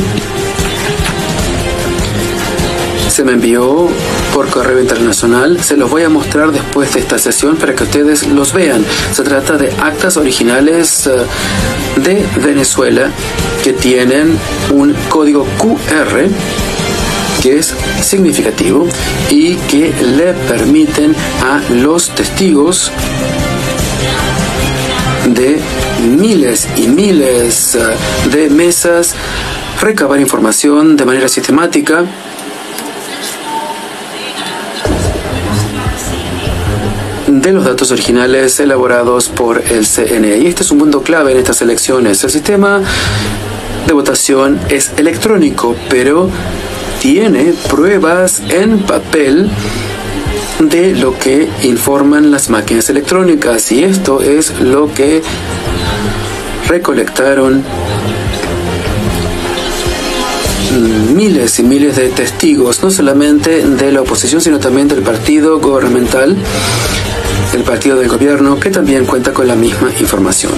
se me envió por correo internacional. Se los voy a mostrar después de esta sesión para que ustedes los vean. Se trata de actas originales de Venezuela que tienen un código QR que es significativo y que le permiten a los testigos de miles y miles de mesas recabar información de manera sistemática de los datos originales elaborados por el CNE. Y este es un punto clave en estas elecciones. El sistema de votación es electrónico, pero tiene pruebas en papel de lo que informan las máquinas electrónicas, y esto es lo que recolectaron miles y miles de testigos, no solamente de la oposición, sino también del partido gubernamental, el partido del gobierno, que también cuenta con la misma información.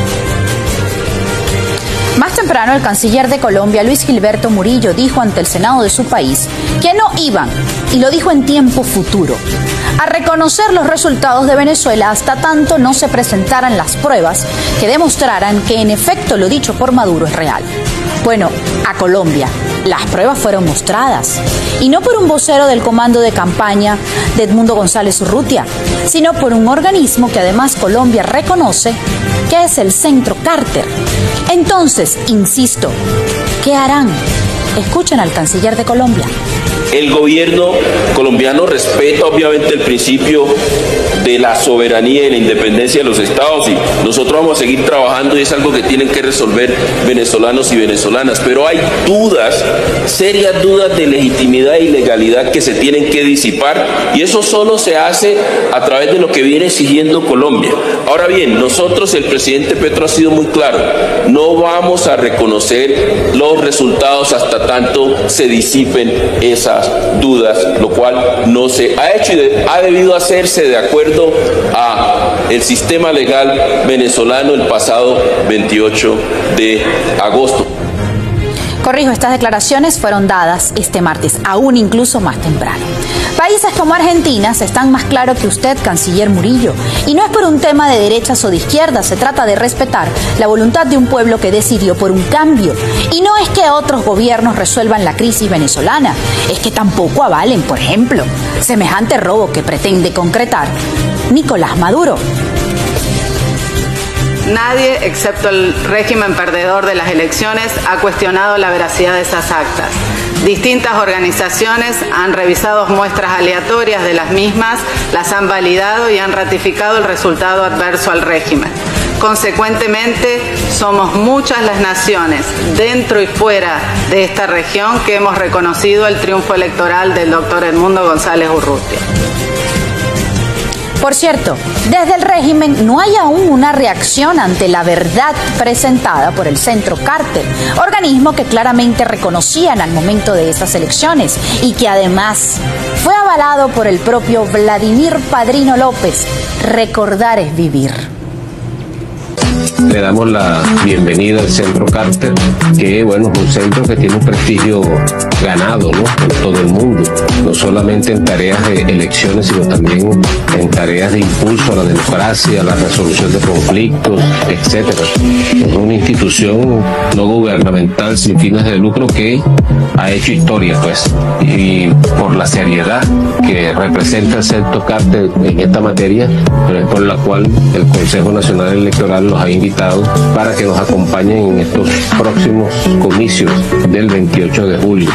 Más temprano, el canciller de Colombia, Luis Gilberto Murillo, dijo ante el Senado de su país que no iban, y lo dijo en tiempo futuro, a reconocer los resultados de Venezuela hasta tanto no se presentaran las pruebas que demostraran que en efecto lo dicho por Maduro es real. Bueno, a Colombia las pruebas fueron mostradas, y no por un vocero del comando de campaña de Edmundo González Urrutia, sino por un organismo que además Colombia reconoce, que es el Centro Carter. Entonces, insisto, ¿qué harán? Escuchen al canciller de Colombia. El gobierno colombiano respeta obviamente el principio de la soberanía y la independencia de los estados, y nosotros vamos a seguir trabajando, y es algo que tienen que resolver venezolanos y venezolanas, pero hay dudas, serias dudas de legitimidad y legalidad que se tienen que disipar, y eso solo se hace a través de lo que viene exigiendo Colombia. Ahora bien, nosotros, el presidente Petro ha sido muy claro, no vamos a reconocer los resultados hasta tanto se disipen esas dudas, lo cual no se ha hecho y ha debido hacerse de acuerdo a el sistema legal venezolano el pasado 28 de agosto. Corrijo, estas declaraciones fueron dadas este martes, aún incluso más temprano. Países como Argentina están más claros que usted, canciller Murillo. Y no es por un tema de derechas o de izquierdas, se trata de respetar la voluntad de un pueblo que decidió por un cambio. Y no es que otros gobiernos resuelvan la crisis venezolana, es que tampoco avalen, por ejemplo, semejante robo que pretende concretar Nicolás Maduro. Nadie, excepto el régimen perdedor de las elecciones, ha cuestionado la veracidad de esas actas. Distintas organizaciones han revisado muestras aleatorias de las mismas, las han validado y han ratificado el resultado adverso al régimen. Consecuentemente, somos muchas las naciones, dentro y fuera de esta región, que hemos reconocido el triunfo electoral del doctor Edmundo González Urrutia. Por cierto, desde el régimen no hay aún una reacción ante la verdad presentada por el Centro Carter, organismo que claramente reconocían al momento de esas elecciones y que además fue avalado por el propio Vladimir Padrino López. Recordar es vivir. Le damos la bienvenida al Centro Carter, que bueno, es un centro que tiene un prestigio ganado, ¿no?, en todo el mundo, no solamente en tareas de elecciones, sino también en tareas de impulso a la democracia, a la resolución de conflictos, etcétera. Es una institución no gubernamental sin fines de lucro que ha hecho historia, pues, y por la seriedad que representa el Centro Carter en esta materia, es por la cual el Consejo Nacional Electoral los ha invitado para que nos acompañen en estos próximos comicios del 28 de julio.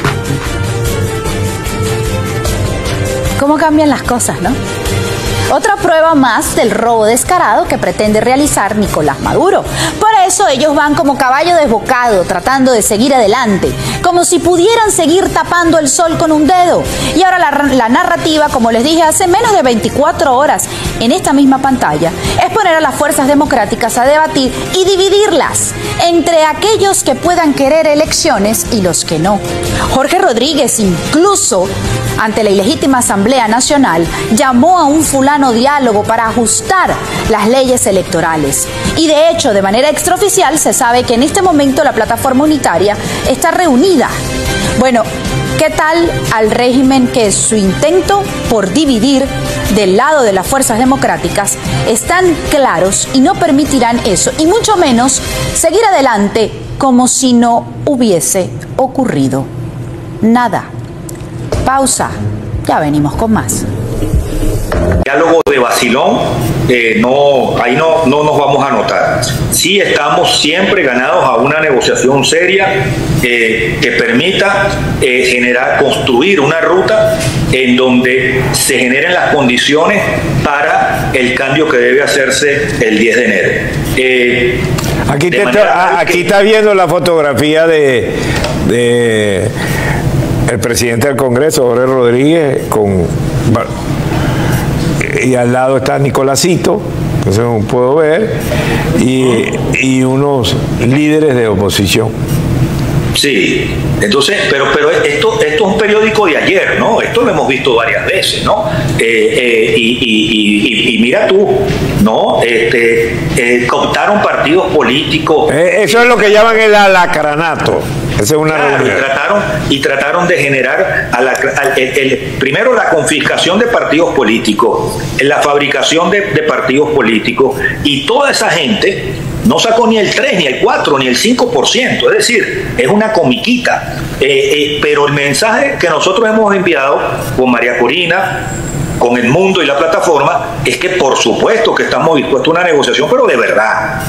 ¿Cómo cambian las cosas, no? Otra prueba más del robo descarado que pretende realizar Nicolás Maduro. Por eso ellos van como caballo desbocado, tratando de seguir adelante, como si pudieran seguir tapando el sol con un dedo. Y ahora la narrativa, como les dije hace menos de 24 horas en esta misma pantalla, es poner a las fuerzas democráticas a debatir y dividirlas entre aquellos que puedan querer elecciones y los que no. Jorge Rodríguez, incluso ante la ilegítima Asamblea Nacional, llamó a un fulano diálogo para ajustar las leyes electorales. Y de hecho, de manera extraoficial, se sabe que en este momento la plataforma unitaria está reunida. Bueno, ¿qué tal al régimen que su intento por dividir del lado de las fuerzas democráticas están claros y no permitirán eso, y mucho menos seguir adelante como si no hubiese ocurrido nada? Pausa, ya venimos con más. Diálogo de vacilón, ahí no nos vamos a notar. Sí estamos siempre ganados a una negociación seria que permita construir una ruta en donde se generen las condiciones para el cambio que debe hacerse el 10 de enero. Aquí está viendo la fotografía de el presidente del Congreso, Jorge Rodríguez, y al lado está Nicolásito, que según puedo ver, y unos líderes de oposición. Sí, entonces, pero esto es un periódico de ayer, ¿no? Esto lo hemos visto varias veces, ¿no? Y mira tú, ¿no? Cooptaron partidos políticos. Eso es lo que llaman el alacranato. Esa es una reunión. Y trataron de generar primero la confiscación de partidos políticos, la fabricación de partidos políticos, y toda esa gente no sacó ni el 3, ni el 4, ni el 5%, es decir, es una comiquita. Pero el mensaje que nosotros hemos enviado con María Corina, con el mundo y la plataforma, es que por supuesto que estamos dispuestos a una negociación, pero de verdad.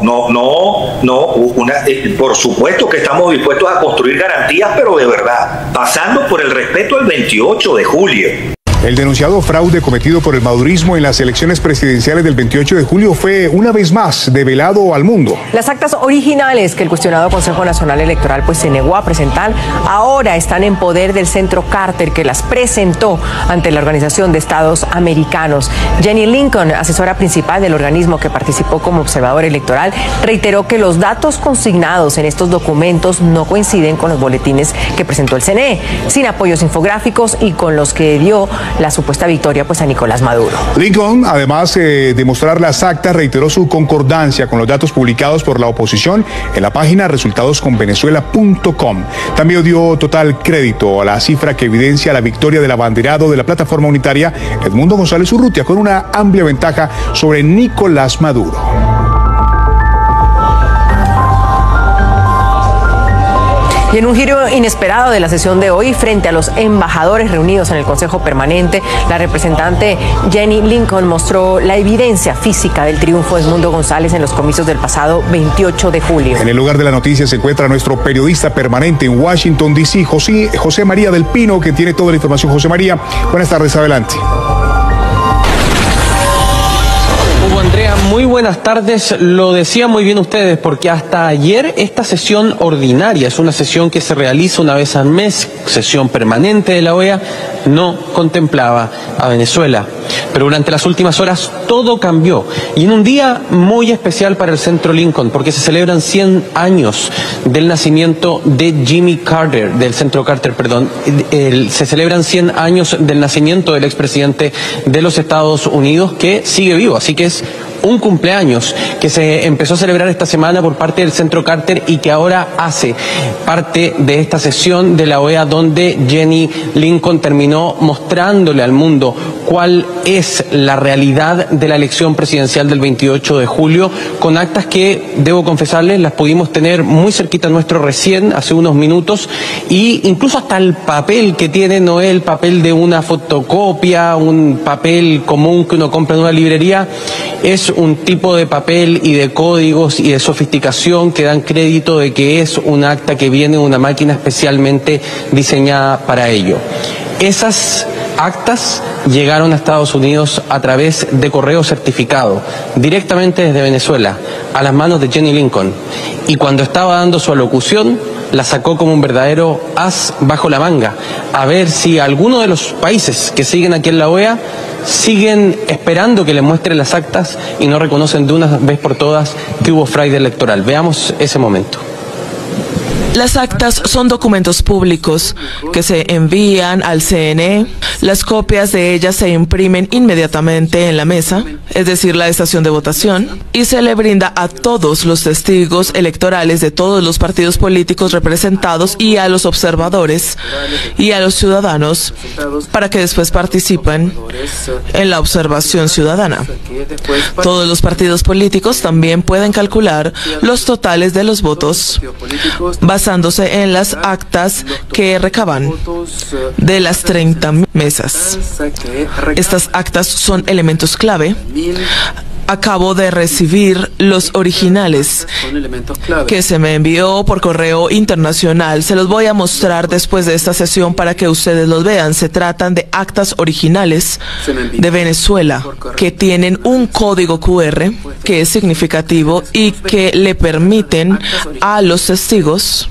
Por supuesto que estamos dispuestos a construir garantías, pero de verdad, pasando por el respeto al 28 de julio. El denunciado fraude cometido por el madurismo en las elecciones presidenciales del 28 de julio fue una vez más develado al mundo. Las actas originales que el cuestionado Consejo Nacional Electoral se negó a presentar ahora están en poder del Centro Carter, que las presentó ante la Organización de Estados Americanos. Jenny Lincoln, asesora principal del organismo que participó como observador electoral, reiteró que los datos consignados en estos documentos no coinciden con los boletines que presentó el CNE, sin apoyos infográficos y con los que dio la supuesta victoria a Nicolás Maduro. Lincoln, además de mostrar las actas, reiteró su concordancia con los datos publicados por la oposición en la página resultadosconvenezuela.com. También dio total crédito a la cifra que evidencia la victoria del abanderado de la plataforma unitaria, Edmundo González Urrutia, con una amplia ventaja sobre Nicolás Maduro. Y Y en un giro inesperado de la sesión de hoy, frente a los embajadores reunidos en el Consejo Permanente, la representante Jenny Lincoln mostró la evidencia física del triunfo de Edmundo González en los comicios del pasado 28 de julio. En el lugar de la noticia se encuentra nuestro periodista permanente en Washington, D.C., José María del Pino, que tiene toda la información. José María, buenas tardes, adelante. Andrea, muy buenas tardes. Lo decían muy bien ustedes, porque hasta ayer esta sesión ordinaria, es una sesión que se realiza una vez al mes, sesión permanente de la OEA, no contemplaba a Venezuela. Pero durante las últimas horas todo cambió, y en un día muy especial para el Centro Lincoln, porque se celebran 100 años del nacimiento de Jimmy Carter, del Centro Carter, perdón. Se celebran 100 años del nacimiento del expresidente de los Estados Unidos, que sigue vivo, así que es un cumpleaños que se empezó a celebrar esta semana por parte del Centro Carter y que ahora hace parte de esta sesión de la OEA, donde Jenny Lincoln terminó mostrándole al mundo cuál es la realidad de la elección presidencial del 28 de julio, con actas que, debo confesarles, las pudimos tener muy cerquita nuestro recién, hace unos minutos, y incluso hasta el papel que tiene, no es el papel de una fotocopia, un papel común que uno compra en una librería, es un tipo de papel y de códigos y de sofisticación que dan crédito de que es un acta que viene de una máquina especialmente diseñada para ello. Esas actas llegaron a Estados Unidos a través de correo certificado, directamente desde Venezuela, a las manos de Jenny Lincoln. Y cuando estaba dando su alocución, la sacó como un verdadero as bajo la manga, a ver si alguno de los países que siguen aquí en la OEA siguen esperando que les muestren las actas y no reconocen de una vez por todas que hubo fraude electoral. Veamos ese momento. Las actas son documentos públicos que se envían al CNE. Las copias de ellas se imprimen inmediatamente en la mesa, es decir, la estación de votación, y se le brinda a todos los testigos electorales de todos los partidos políticos representados y a los observadores y a los ciudadanos para que después participen en la observación ciudadana. Todos los partidos políticos también pueden calcular los totales de los votos basándose en las actas que recaban de las 30 mesas. Estas actas son elementos clave. Acabo de recibir los originales que se me envió por correo internacional. Se los voy a mostrar después de esta sesión para que ustedes los vean. Se tratan de actas originales de Venezuela que tienen un código QR que es significativo y que le permiten a los testigos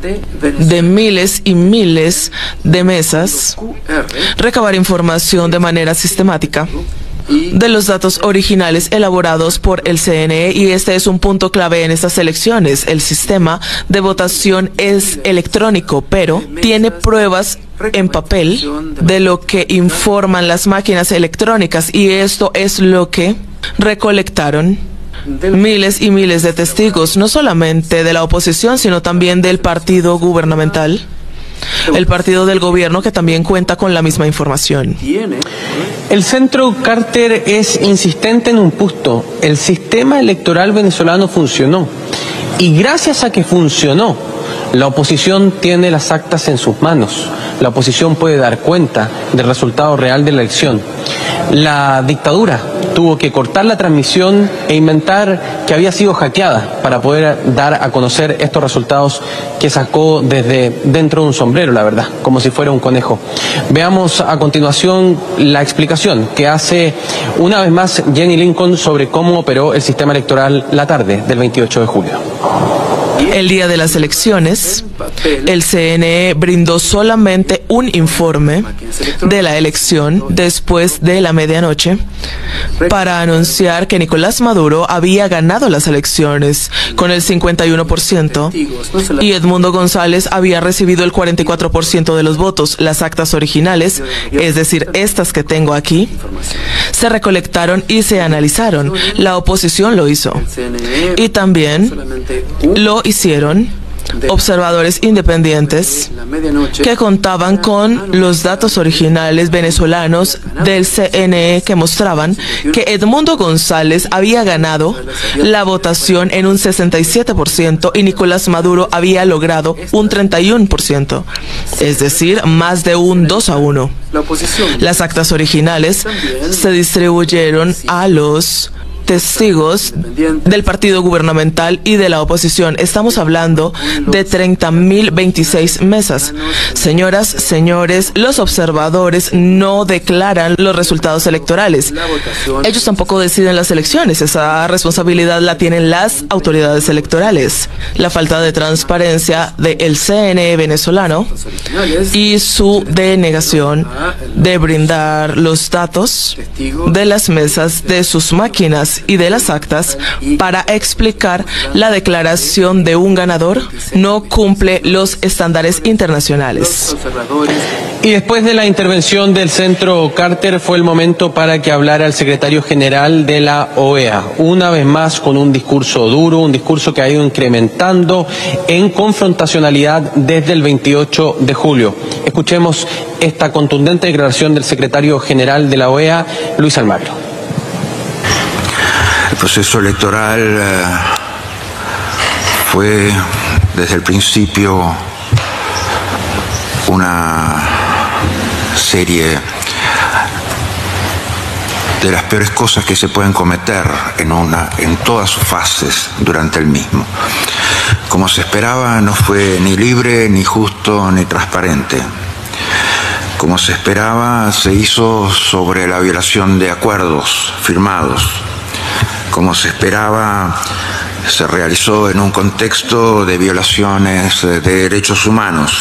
de miles y miles de mesas recabar información de manera sistemática de los datos originales elaborados por el CNE, y este es un punto clave en estas elecciones. El sistema de votación es electrónico, pero tiene pruebas en papel de lo que informan las máquinas electrónicas, y esto es lo que recolectaron miles y miles de testigos, no solamente de la oposición, sino también del partido gubernamental, el partido del gobierno, que también cuenta con la misma información. El Centro Carter es insistente en un punto: el sistema electoral venezolano funcionó, y gracias a que funcionó, la oposición tiene las actas en sus manos. La oposición puede dar cuenta del resultado real de la elección. La dictadura tuvo que cortar la transmisión e inventar que había sido hackeada para poder dar a conocer estos resultados que sacó desde dentro de un sombrero, la verdad, como si fuera un conejo. Veamos a continuación la explicación que hace una vez más Jenny Lincoln sobre cómo operó el sistema electoral la tarde del 28 de julio. El día de las elecciones, el CNE brindó solamente un informe de la elección después de la medianoche para anunciar que Nicolás Maduro había ganado las elecciones con el 51% y Edmundo González había recibido el 44% de los votos. Las actas originales, es decir, estas que tengo aquí, se recolectaron y se analizaron. La oposición lo hizo y también lo hicieron observadores independientes que contaban con los datos originales venezolanos del CNE que mostraban que Edmundo González había ganado la votación en un 67% y Nicolás Maduro había logrado un 31%, es decir, más de un 2-1. Las actas originales se distribuyeron a los testigos del partido gubernamental y de la oposición. Estamos hablando de 30.026 mesas. Señoras, señores, los observadores no declaran los resultados electorales. Ellos tampoco deciden las elecciones. Esa responsabilidad la tienen las autoridades electorales. La falta de transparencia del CNE venezolano y su denegación de brindar los datos de las mesas de sus máquinas y de las actas para explicar la declaración de un ganador no cumple los estándares internacionales. Y después de la intervención del Centro Carter fue el momento para que hablara el secretario general de la OEA, una vez más con un discurso duro, un discurso que ha ido incrementando en confrontacionalidad desde el 28 de julio. Escuchemos esta contundente declaración del secretario general de la OEA, Luis Almagro. El proceso electoral fue desde el principio una serie de las peores cosas que se pueden cometer en todas sus fases durante el mismo. Como se esperaba, no fue ni libre, ni justo, ni transparente. Como se esperaba, se hizo sobre la violación de acuerdos firmados. Como se esperaba, se realizó en un contexto de violaciones de derechos humanos.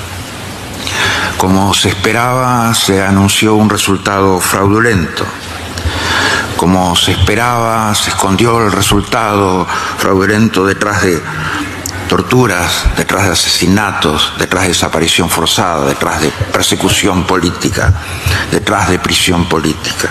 Como se esperaba, se anunció un resultado fraudulento. Como se esperaba, se escondió el resultado fraudulento detrás de torturas, detrás de asesinatos, detrás de desaparición forzada, detrás de persecución política, detrás de prisión política.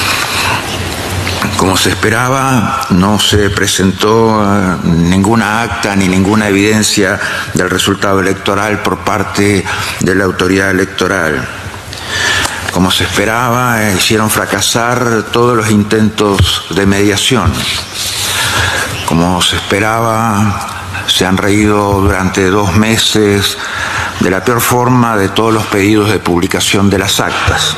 Como se esperaba, no se presentó ninguna acta ni ninguna evidencia del resultado electoral por parte de la autoridad electoral. Como se esperaba, hicieron fracasar todos los intentos de mediación. Como se esperaba, se han reído durante 2 meses de la peor forma de todos los pedidos de publicación de las actas.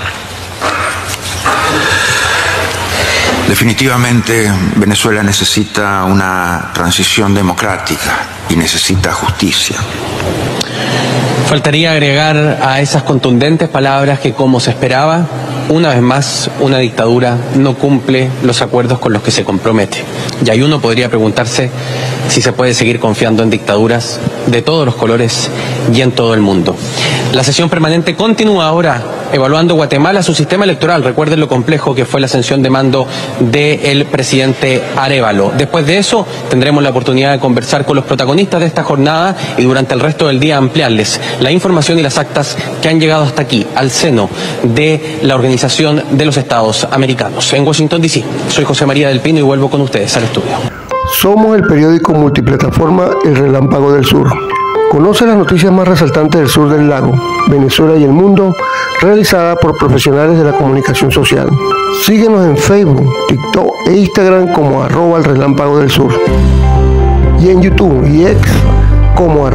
Definitivamente, Venezuela necesita una transición democrática y necesita justicia. Faltaría agregar a esas contundentes palabras que, como se esperaba, una vez más, una dictadura no cumple los acuerdos con los que se compromete. Y ahí uno podría preguntarse si se puede seguir confiando en dictaduras de todos los colores y en todo el mundo. La sesión permanente continúa ahora evaluando Guatemala su sistema electoral. Recuerden lo complejo que fue la ascensión de mando del presidente Arévalo. Después de eso tendremos la oportunidad de conversar con los protagonistas de esta jornada y durante el resto del día ampliarles la información y las actas que han llegado hasta aquí, al seno de la Organización de los Estados Americanos. En Washington, D.C., soy José María del Pino y vuelvo con ustedes al estudio. Somos el periódico multiplataforma El Relámpago del Sur. Conoce las noticias más resaltantes del sur del lago, Venezuela y el mundo, realizada por profesionales de la comunicación social. Síguenos en Facebook, TikTok e Instagram como @El Relámpago del Sur. Y en YouTube y X como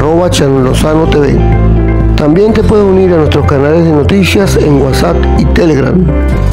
@ChannelLozanoTV. También te puedes unir a nuestros canales de noticias en WhatsApp y Telegram.